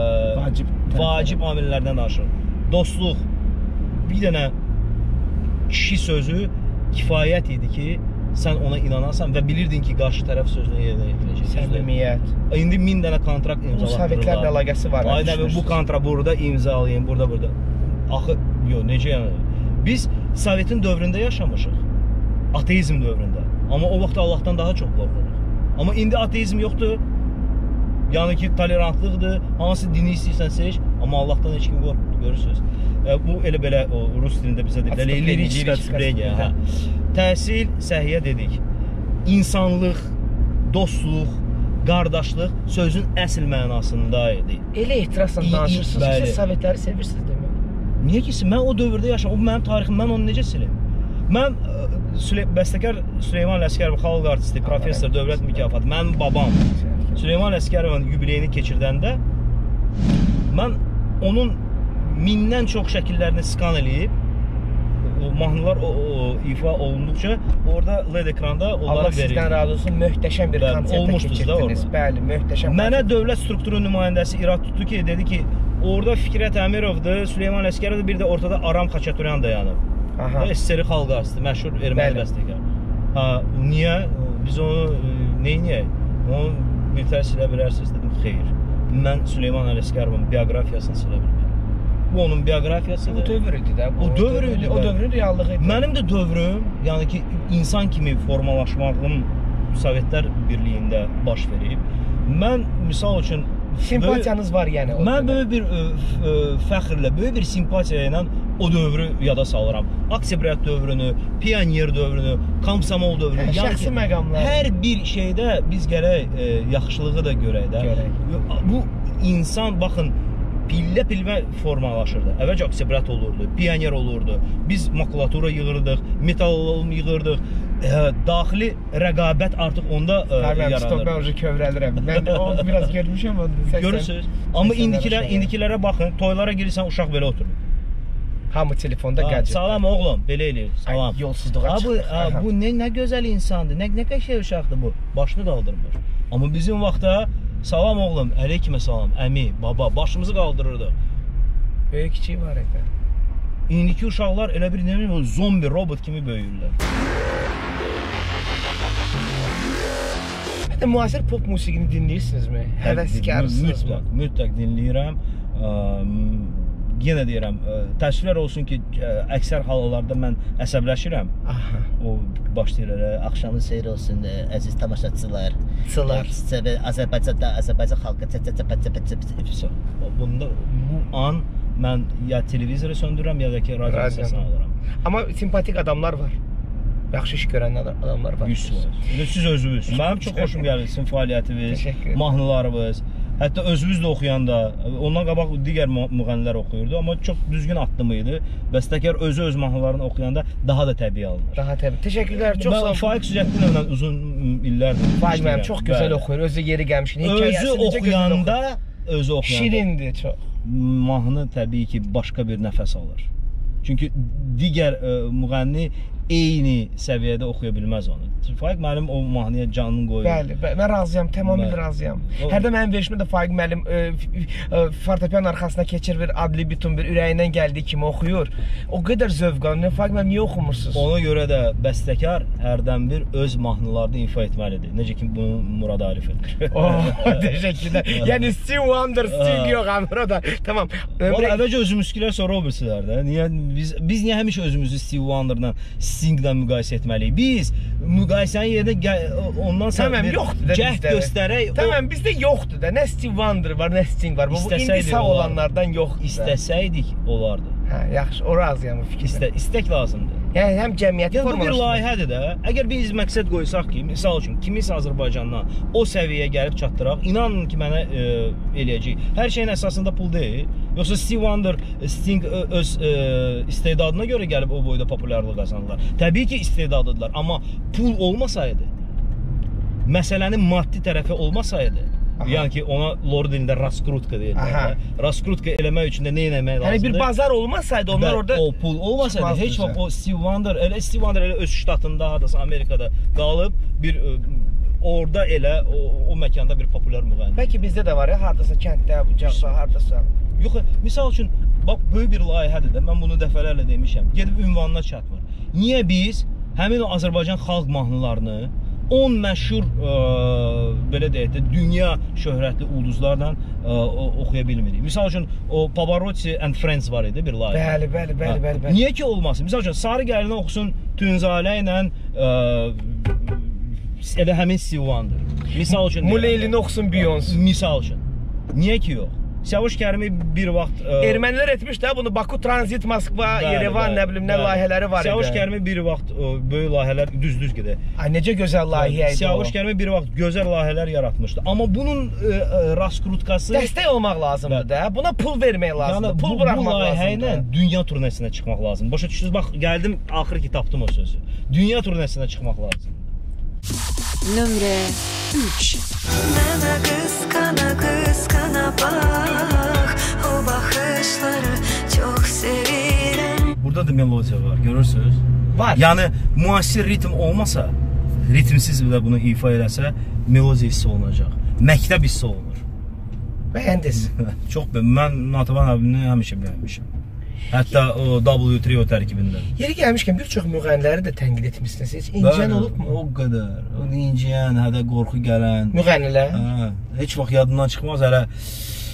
vacib amillərdən danışır. Dostluq, bir dənə kişi sözü kifayət idi ki, sən ona inanasan və bilirdin ki, qarşı tərəf sözünü yerinə yetirəcək. Səmimiyyət. İndi 1000 dənə kontrakt imzalatdırırlar. Bu Sovetlərlə əlaqəsi var. Aynen, bu kontrakt burada imzalayın, burada. Axı, yox, necə yəni? Biz Sovetin dövründə yaşamışıq. Ateizm dövründə. Amma o vaxt Allahdan daha çox qorxuruq. Amma indi ateizm yoxdur. Yəni ki, tolerantlıqdır. Hansı dini istəyirsən seç, amma Allahdan heç kim qorxmur, görürsünüz. Bu elə belə rus dilində bizə deyirlər. Lirическое отступление. Təhsil, səhiyyə dedik. İnsanlıq, dostluq, qardaşlıq sözün əsl mənasında idi. Elə ehtirasla danışırsınız ki, siz Sovetləri sevirsiniz demək. Niyə ki, mən o dövrdə yaşam, o mənim tarixim, mən onu necə silim? Mən bəstəkar Süleyman Ləskərov, xalq artisti, professor, dövlət mükafatı, mənim babam Süleyman Ləskərovun yubileyini keçirdəndə mən onun 1000-dən çox şəkillərini skan eləyib, mahnılar ifa olunduqca orada LED ekranda onları verir. Allah sizdən razı olsun, möhtəşəm bir konsertə keçirdiniz. Bəli, möhtəşəm. Mənə dövlət strukturu nümayəndəsi irad tutdu ki, dedi ki, orada Fikrət Əmirovdur, Süleyman Ləskərovdur, bir də ortada Aram Xaçaturyan dayanıb. SSR xalq artisti, məşhur erməni bəstəkar. Niyə? Biz onu neyniyək? Onu bir tərz silə bilərsiniz, dedim, xeyr. Mən Süleyman Ləskərovun bioqrafiyasını silə bilmərəm. Bu onun bioqrafiyasıdır. Bu dövr idi də. O dövr idi. O dövrün reallığı idi. Mənim də dövrüm, yəni ki, insan kimi formalaşmağım Sovetlər Birliyində baş verib. Mən, misal üçün... Simpatiyanız var yəni. Mən böyük bir fəxrlə, böyük bir simpatiya ilə o dövrü yada salıram. Oktyabr dövrünü, pioner dövrünü, komsomol dövrünü. Şəxsi məqamlar. Hər bir şeydə biz gərək yaxşılığı da görək də. Bu insan baxın pillə-pillə formalaşırdı. Əvvəlcə oktyabr olurdu, pioner olurdu. Biz makulatura yığırdıq, metal yığırdıq. Daxili rəqabət artıq onda yaranır. Mən oca kövrəlirəm. Mən onu biraz görmüşəm onu. Görürsünüz. Amma indikilərə baxın, toylara girirsən uşaq belə oturur. Hamı telefonda gadget. Salam oğlum, belə eləyir. Salam. Yolsuzluğa çıxır. Bu nə gözəl insandır, nə qəşəng uşaqdır bu. Başını qaldırmır. Amma bizim vaxtda salam oğlum, əleyküm salam, əmi, baba, başımızı qaldırırdıq. Böyük kiçik var idi. İndiki uşaqlar elə bir nə zombi, robot kimi böyüyürlər. Hətta müasir pop musiqini dinləyirsinizmi? Həvəskarsınızmı? Mütləq dinləyirəm. Yenə deyirəm, təəssüflər olsun ki, əksər hallarda mən əsəbləşirəm. O başlayır, axşamın seyir olsun, əziz tamaşaçılar. Azərbaycan xalqı. Bunda bu an mən ya televizoru söndürürəm, ya da ki, radio səsini alıram. Amma simpatik adamlar var. Yaxşı iş görən adamlar var. 100%. Siz özünüz. Mənim çox xoşum gəlir sizin fəaliyyətiniz, mahnılarınız. Hətta özünüz də oxuyanda, ondan qabaq digər müğənnilər oxuyurdu, amma çox düzgün addımı idi. Bəstəkar öz mahnılarını oxuyanda daha da təbii alınır. Daha təbii. Təşəkkürlər, çox sağ olun. Faiq Sücətdinovla uzun illərdir. Faiq mənim çox gözəl oxuyur, özü yeri gəlmişkin. Özü oxuyanda, özü oxuyanda. Şirindir çox. Mahnı təbii ki, başqa bir nəfəs alır. Çünki digər müğənni eyni səviyyədə oxuya bilməz onu. Faiq müəllim o mahnıya canını qoyur. Bəli, mən razıyam, tamamilə razıyam. Hərdə mənim verişimdə də Faiq müəllim fortepianın arxasına keçir, adli bütün bir ürəyindən gəldiyi kimi oxuyur. O qədər zövq alır. Faiq müəllim niyə oxumursunuz? Ona görə də bəstəkar hərdən bir öz mahnılarını ifa etməlidir. Necə ki bunu Murad Arif edir. Təşəkkürlər. Yəni Steve Wonder, Sting yox, Murad. Tamam. Əvvəlcə özümüzkilər, sonra o birisilər də. Biz niyə həmişə özümüzü Steve Wonder'dan, Sting'dən müqayisə etməliyik? Biz müqayisənin yerində ondan sonra cəhd göstərək. Tamam, bizdə yoxdur da. Nə Steve Wonder var, nə Sting var. Bu indi sağ olanlardan yoxdur. İstəsəydik, olardı. Hə, yaxşı, o razıyam bu fikirlə. İstək lazımdır. Yəni, həm cəmiyyəti formalaşdırır. Bu bir layihədir də. Əgər biz məqsəd qoysaq ki, misal üçün, kimisə Azərbaycandan o səviyyəyə gəlib çatdıraq, inanın ki, mənə eləyəcək. Hər şeyin əsasında pul deyil. Yoxsa Steve Wonder, Sting öz istedadına görə gəlib o boyda populyarlıq qazanırlar. Təbii ki, istedadıdırlar. Amma pul olmasaydı, məsələnin maddi tərəfi olmasaydı, yəni ki, ona lor dilində raskrutka deyirlər. Raskrutka eləmək üçün də nə eləmək lazımdır? Yəni bir bazar olmasaydı, onlar orada... O pul olmasaydı, heç vaxt o Steve Wonder elə öz ştatında, hadasa Amerikada qalıb, bir orada elə o məkanda bir populyar müğənni. Bəlkə bizdə də var ya, haradasa kənddə, bucaqda, haradasa. Yox, misal üçün, bax, böyük bir layihədir də, mən bunu dəfələrlə demişəm, gedib ünvanına çatmır. Niyə biz həmin o Azərbaycan xalq mahnılarını 10 məşhur, belə deyək də, dünya şöhrətli ulduzlardan oxuya bilmirik. Misal üçün, o Pavarotti and Friends var idi bir layihə. Bəli. Niyə ki olmasın? Misal üçün, Sarı Gəlinə oxusun Tünzalə ilə elə həmin Steve Wonder. Misal üçün... Muleylinə oxusun Beyoncé. Misal üçün. Niyə ki yox? Siyavuş Kərimi bir vaxt... Ermənilər etmiş də bunu, Baku Transit, Moskva, Yerevan, nə bilim, nə layihələri var idi. Siyavuş Kərimi bir vaxt böyük layihələr düz gedir. Necə gözəl layihə idi o. Siyavuş Kərimi bir vaxt gözəl layihələr yaratmışdı. Amma bunun raskrutkası... Dəstək olmaq lazımdır da. Buna pul vermək lazımdır. Pul bıraxmaq lazımdır. Bu layihə ilə dünya turnesinə çıxmaq lazımdır. Başa düşdünüz, bax, gəldim, axır ki tapdım o sözü. Dünya turnesinə çıxmaq lazımdır. Nömrə 3. Mənə qısqana bax, o baxışları çox sevirəm. Burada da melodiya var, görürsünüz? Var. Yəni, müasir ritm olmasa, ritmsiz də bunu ifa eləsə, melodiya hissi olunacaq. Məktəb hissi olunur. Bəyəndiniz. Çox mən Natavan abini həmişə bəyənmişəm. Hətta o W3 tərkibində. Yeri gəlmişkən bir çox müğənniləri də tənqid etmişsiniz. Heç inciyən olubmu? O qədər. O inciyən, hədə qorxu gələn. Müğənnilər? Heç vaxt yadından çıxmaz. Hələ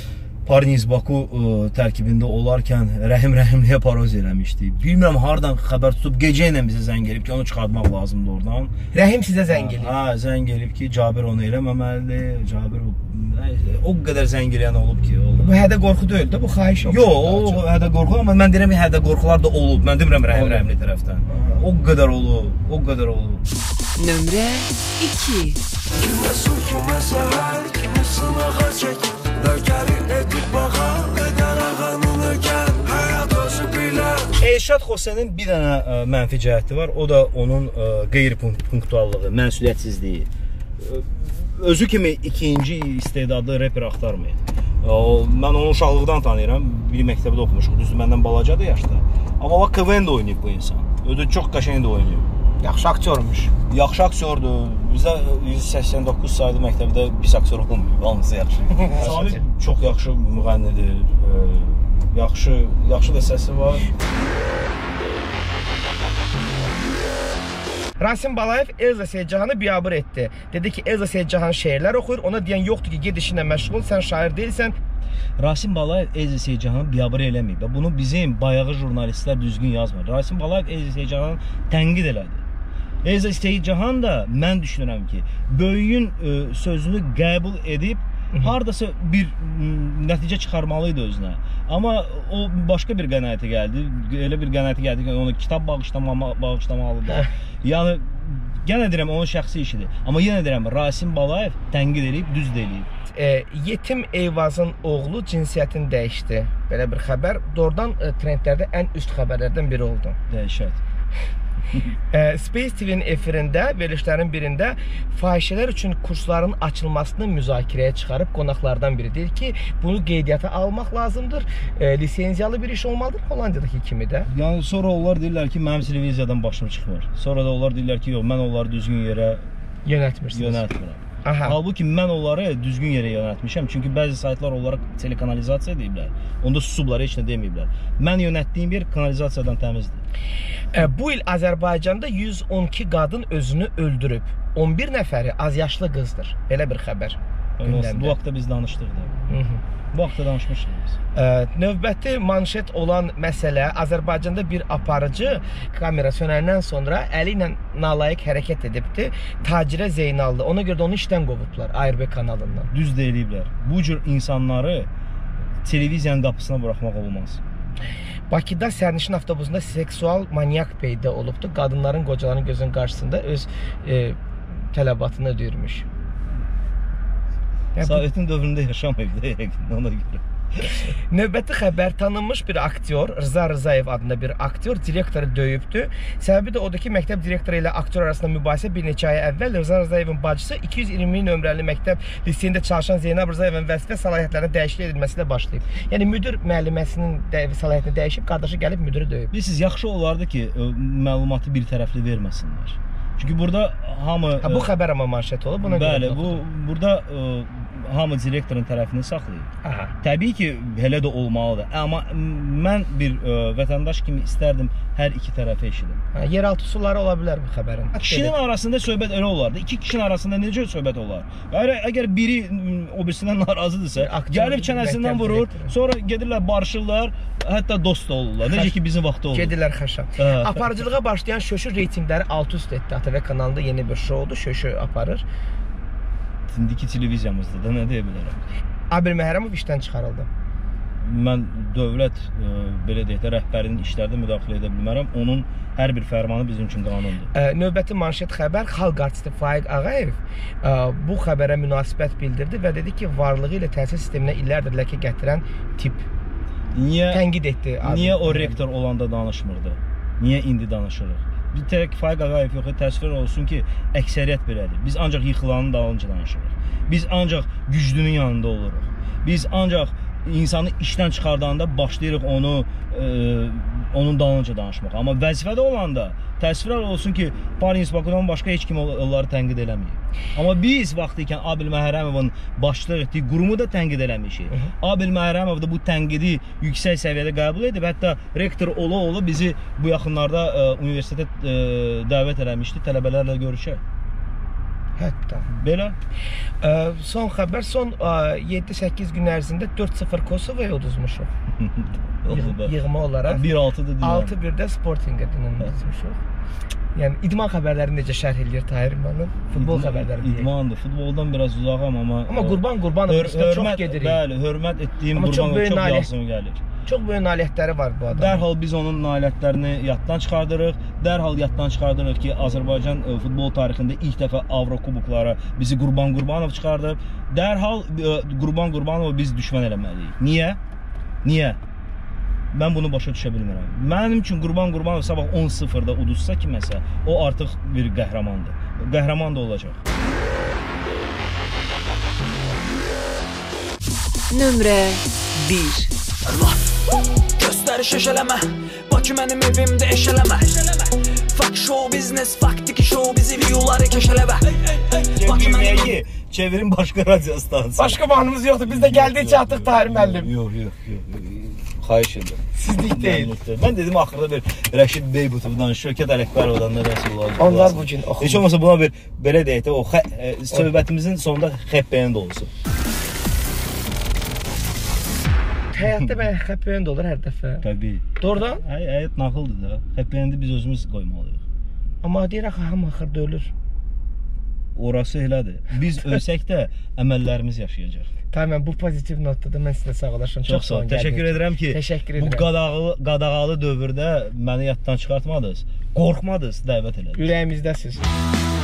Parni iz Baku tərkibində olarkən Rəhimliyə parodiya eləmişdi. Bilmirəm hardan xəbər tutub gecə ilə bizə zəng gəlib ki, onu çıxartmaq lazımdır oradan. Rəhim sizə zəng gəlib. Hə, zəng gəlib ki, Cabir onu eləməməlidir. Cabir o qədər zəng gələn olub ki, oldu. Bu hədə qorxu deyil də, bu xahiş yox. Yox, o hədə qorxu, amma mən deyirəm hədə qorxular da olub. Mən demirəm Rəhimli tərəfdən. O qədər olub, o qədər olub. Nömrə 2. Kimə su, kimə səhər, kimi sınağa çək. Nökərin edib baxar, qədər ağanını gəl. Həyat özü bilər. Elşad Xosenin bir dənə mənfi cəhəti var. O da onun qeyri-punktuallığı, məsuliyyətsizliyi. Özü kimi ikinci istedadlı reper axtarmayın. Mən onu uşaqlıqdan tanıyıram. Bir məktəbdə oxumuşuq. Düzdür, məndən balacadır yaşda. Amma bax, KVN-də oynayıb bu insan. Özü çox qəşəng də oynayıb. Yaxşı aktyormuş. Yaxşı aktyordur. Bizdə 189 saylı məktəbdə pis aktyor olmuyor. Hamısı yaxşı. Sami çox yaxşı müğənnidir. Yaxşı da səsi var. Rasim Balayev Elza Seyidcahanı biabır etdi. Dedi ki, Elza Seyidcahan şeirlər oxuyur. Ona deyən yoxdur ki, ged işinlə məşğul, sən şair deyilsən. Rasim Balayev Elza Seyidcahanı biabır eləməyib. Bunu bizim bayağı jurnalistlər düzgün yazmır. Rasim Balayev Elza Seyidcahanı tənqid elədi. Elza Seyidcahan da mən düşünürəm ki, böyüyün sözünü qəbul edib hardasa bir nəticə çıxarmalıydı özünə. Amma o başqa bir qənaətə gəldi. Elə bir qənaətə gəldi ki, onu kitab bağışlamalıdır. Yəni yenə deyirəm, onun şəxsi işidir. Amma yenə deyirəm, Rasim Balayev tənqid edib, düz deyib. Yetim Eyvazın oğlu cinsiyyətini dəyişdi. Belə bir xəbər doğrudan trendlərdə ən üst xəbərlərdən biri oldu. Dəhşət. Space TV-nin efirində, verilişlərin birində fahişələr üçün kursların açılmasını müzakirəyə çıxarıb qonaqlardan biri deyir ki, bunu qeydiyyata almaq lazımdır, lisenziyalı bir iş olmalıdır, Hollandiyadakı kimi də. Yəni sonra onlar deyirlər ki, mənim televiziyadan başım çıxmır. Sonra da onlar deyirlər ki, yox, mən onları düzgün yerə yönətmirəm. Halbuki mən onları düzgün yerə yönətmişəm. Çünki bəzi saytlar onlara telekanalizasiya deyiblər. Onda susublar, heç nə deməyiblər. Mən yönətdiyim yer kanalizasiyadan təmizdir. Bu il Azərbaycanda 112 qadın özünü öldürüb. 11 nəfəri az yaşlı qızdır. Belə bir xəbər. Bu vaxtda biz danışdıq da. Bu vaxtda danışmışıq biz. Növbəti manşet olan məsələ, Azərbaycanda bir aparıcı kamera sönəndən sonra əli ilə nalayiq hərəkət edibdi. Tacirə Zeynallı. Ona görə də onu işdən qovublar ARB kanalından. Düz deyiliblər. Bu cür insanları televiziyanın qapısına buraxmaq olmaz. Bakıda sərnişin avtobusunda seksual manyak peyda olubdu. Qadınların, qocaların gözünün qarşısında öz tələbatını ödəyirmiş. Sovetin dövründə yaşamayıb da yəqin, ona görə. Növbəti xəbər, tanınmış bir aktyor, Rıza Rızayev adında bir aktyor direktoru döyübdü. Səbəbi də odur ki, məktəb direktoru ilə aktyor arasında mübahisə bir neçə ay əvvəl Rıza Rızayevin bacısı 220 nömrəli məktəb liseyində çalışan Zeynab Rızayevin vəzifə səlahiyyətlərinin dəyişiklik edilməsi ilə başlayıb. Yəni müdir müəlliməsinin səlahiyyətini dəyişib, qardaşı gəlib müdürü döyüb. Bilirsiniz, yaxşı olardı ki, məlumatı bir tərəfli verməsinlər. Çünki burada hamı... Bu xəbər amma manşet olub. Bəli, burada hamı direktorun tərəfini saxlayıb. Təbii ki, elə də olmalıdır. Amma mən bir vətəndaş kimi istərdim hər iki tərəfə eşidim. Yeraltı suları ola bilər bu xəbərin. Kişinin arasında söhbət elə olardı. İki kişinin arasında necə söhbət olar? Əgər biri o birisindən narazıdırsa, gəlib çənəsindən vurur, sonra gedirlər, barışırlar, hətta dost da olurlar. Necə ki, bizim vaxtda olur. Gedirlər xaşa. Aparıcılığa başlayan Şöşü reytingləri alt üst etdi. ATV kanalında yeni bir şoudur. Şöşü aparır. İndiki televiziyamızda da nə deyə bilərəm? Abir Məhrəmov işdən çıxarıldı. Mən dövlət, belə deyək də, rəhbərinin işlərdə müdaxilə edə bilmərəm. Onun hər bir fərmanı bizim üçün qanundur. Növbəti manşet xəbər, xalq artisti Faiq Ağayev bu xəbərə münasibət bildirdi və dedi ki, varlığı ilə təhsil sisteminə illərdir ləkə gətirən tip. Tənqid etdi. Niyə o rektor olanda danışmırdı? Niyə indi danışırıq? Bir tək Faiq Ağayev yox, təsvir olsun ki, əksəriyyət belədir. Biz ancaq yıxılanın dalınca danışırıq. Biz ancaq güclünün yanında oluruq. Biz ancaq insanı işdən çıxardanda başlayırıq onun dalınca danışmaq. Amma vəzifədə olanda təsvir olsun ki, Parni iz Bakudan başqa heç kim onları tənqid eləməyib. Amma biz vaxtı ikən Abil Məhrəmovun başçılıq etdiyi qurumu da tənqid eləmişik. Abil Məhrəmov da bu tənqidi yüksək səviyyədə qəbul edib, hətta rektor ola bizi bu yaxınlarda universitetə dəvət eləmişdi, tələbələrlə görüşək. Hətta. Belə. Son xəbər, son 7-8 gün ərzində 4-0 Kosovaya uduzmuşuq. Yığma olaraq. 1-6-dır deyirəm. 6-1-də Sportingə uduzmuşuq. Yəni idman xəbərlərini necə şərh eləyir Tahir müəllim? Futbol xəbərləri deyir. İdmandır. Futboldan biraz uzağam amma Qurban Qurbanov çox gedirik. Bəli, hörmət etdiyim Qurbanov çox yazım gəlir. Çox böyük nailiyyətləri var bu adamın. Dərhal biz onun nailiyyətlərini yaddan çıxardırıq. Dərhal yaddan çıxardırıq ki, Azərbaycan futbol tarixində ilk dəfə Avrokuboklara bizi Qurban Qurbanov çıxardıb. Dərhal Qurban Qurbanov biz düşmən eləməliyik. Niyə? Niyə? Mən bunu başa düşə bilmirəm. Mənim üçün Qurban Qurbanov sabah 10-0-da uduzsa kiməsə, o artıq bir qəhrəmandır. Qəhrəman da olacaq. Nömrə 1. Göstəriş eşələmə, Bakı mənim evimdə eşələmə. Fuck show business, fuck tiki show bizi viewları keşələbə. Çevirin başqa radio stansiyası. Başqa vaxtımız yoxdur. Biz də gəldik çatdıq Tahir müəllim. Yox. Xahiş edirəm. Sizlik deyil. Mən dedim axırda bir Rəşid Beybutovdan, Şövkət Ələkbərovdan da rəsul olacaq. Onlar bu gün oxuyur. Heç olmasa buna bir belə deyək də o söhbətimizin sonunda xəppəyən də olsun. Həyatda mən xəppəyən də olur hər dəfə. Təbii. Doğrudan? Həyat nağıldır da. Xəppəyəndə biz özümüz qoymalıyıq. Amma deyirək hamı axırda ölür. Orası elədir. Biz ölsək də əməllərimiz yaşayacaq. Tamam, bu pozitiv notda da mən sizə sağollaşım. Çox sağ olun. Təşəkkür edirəm ki, bu qadağalı dövrdə məni yaddan çıxartmadınız. Qorxmadınız, dəvət elədiniz. Ürəyimizdəsiz.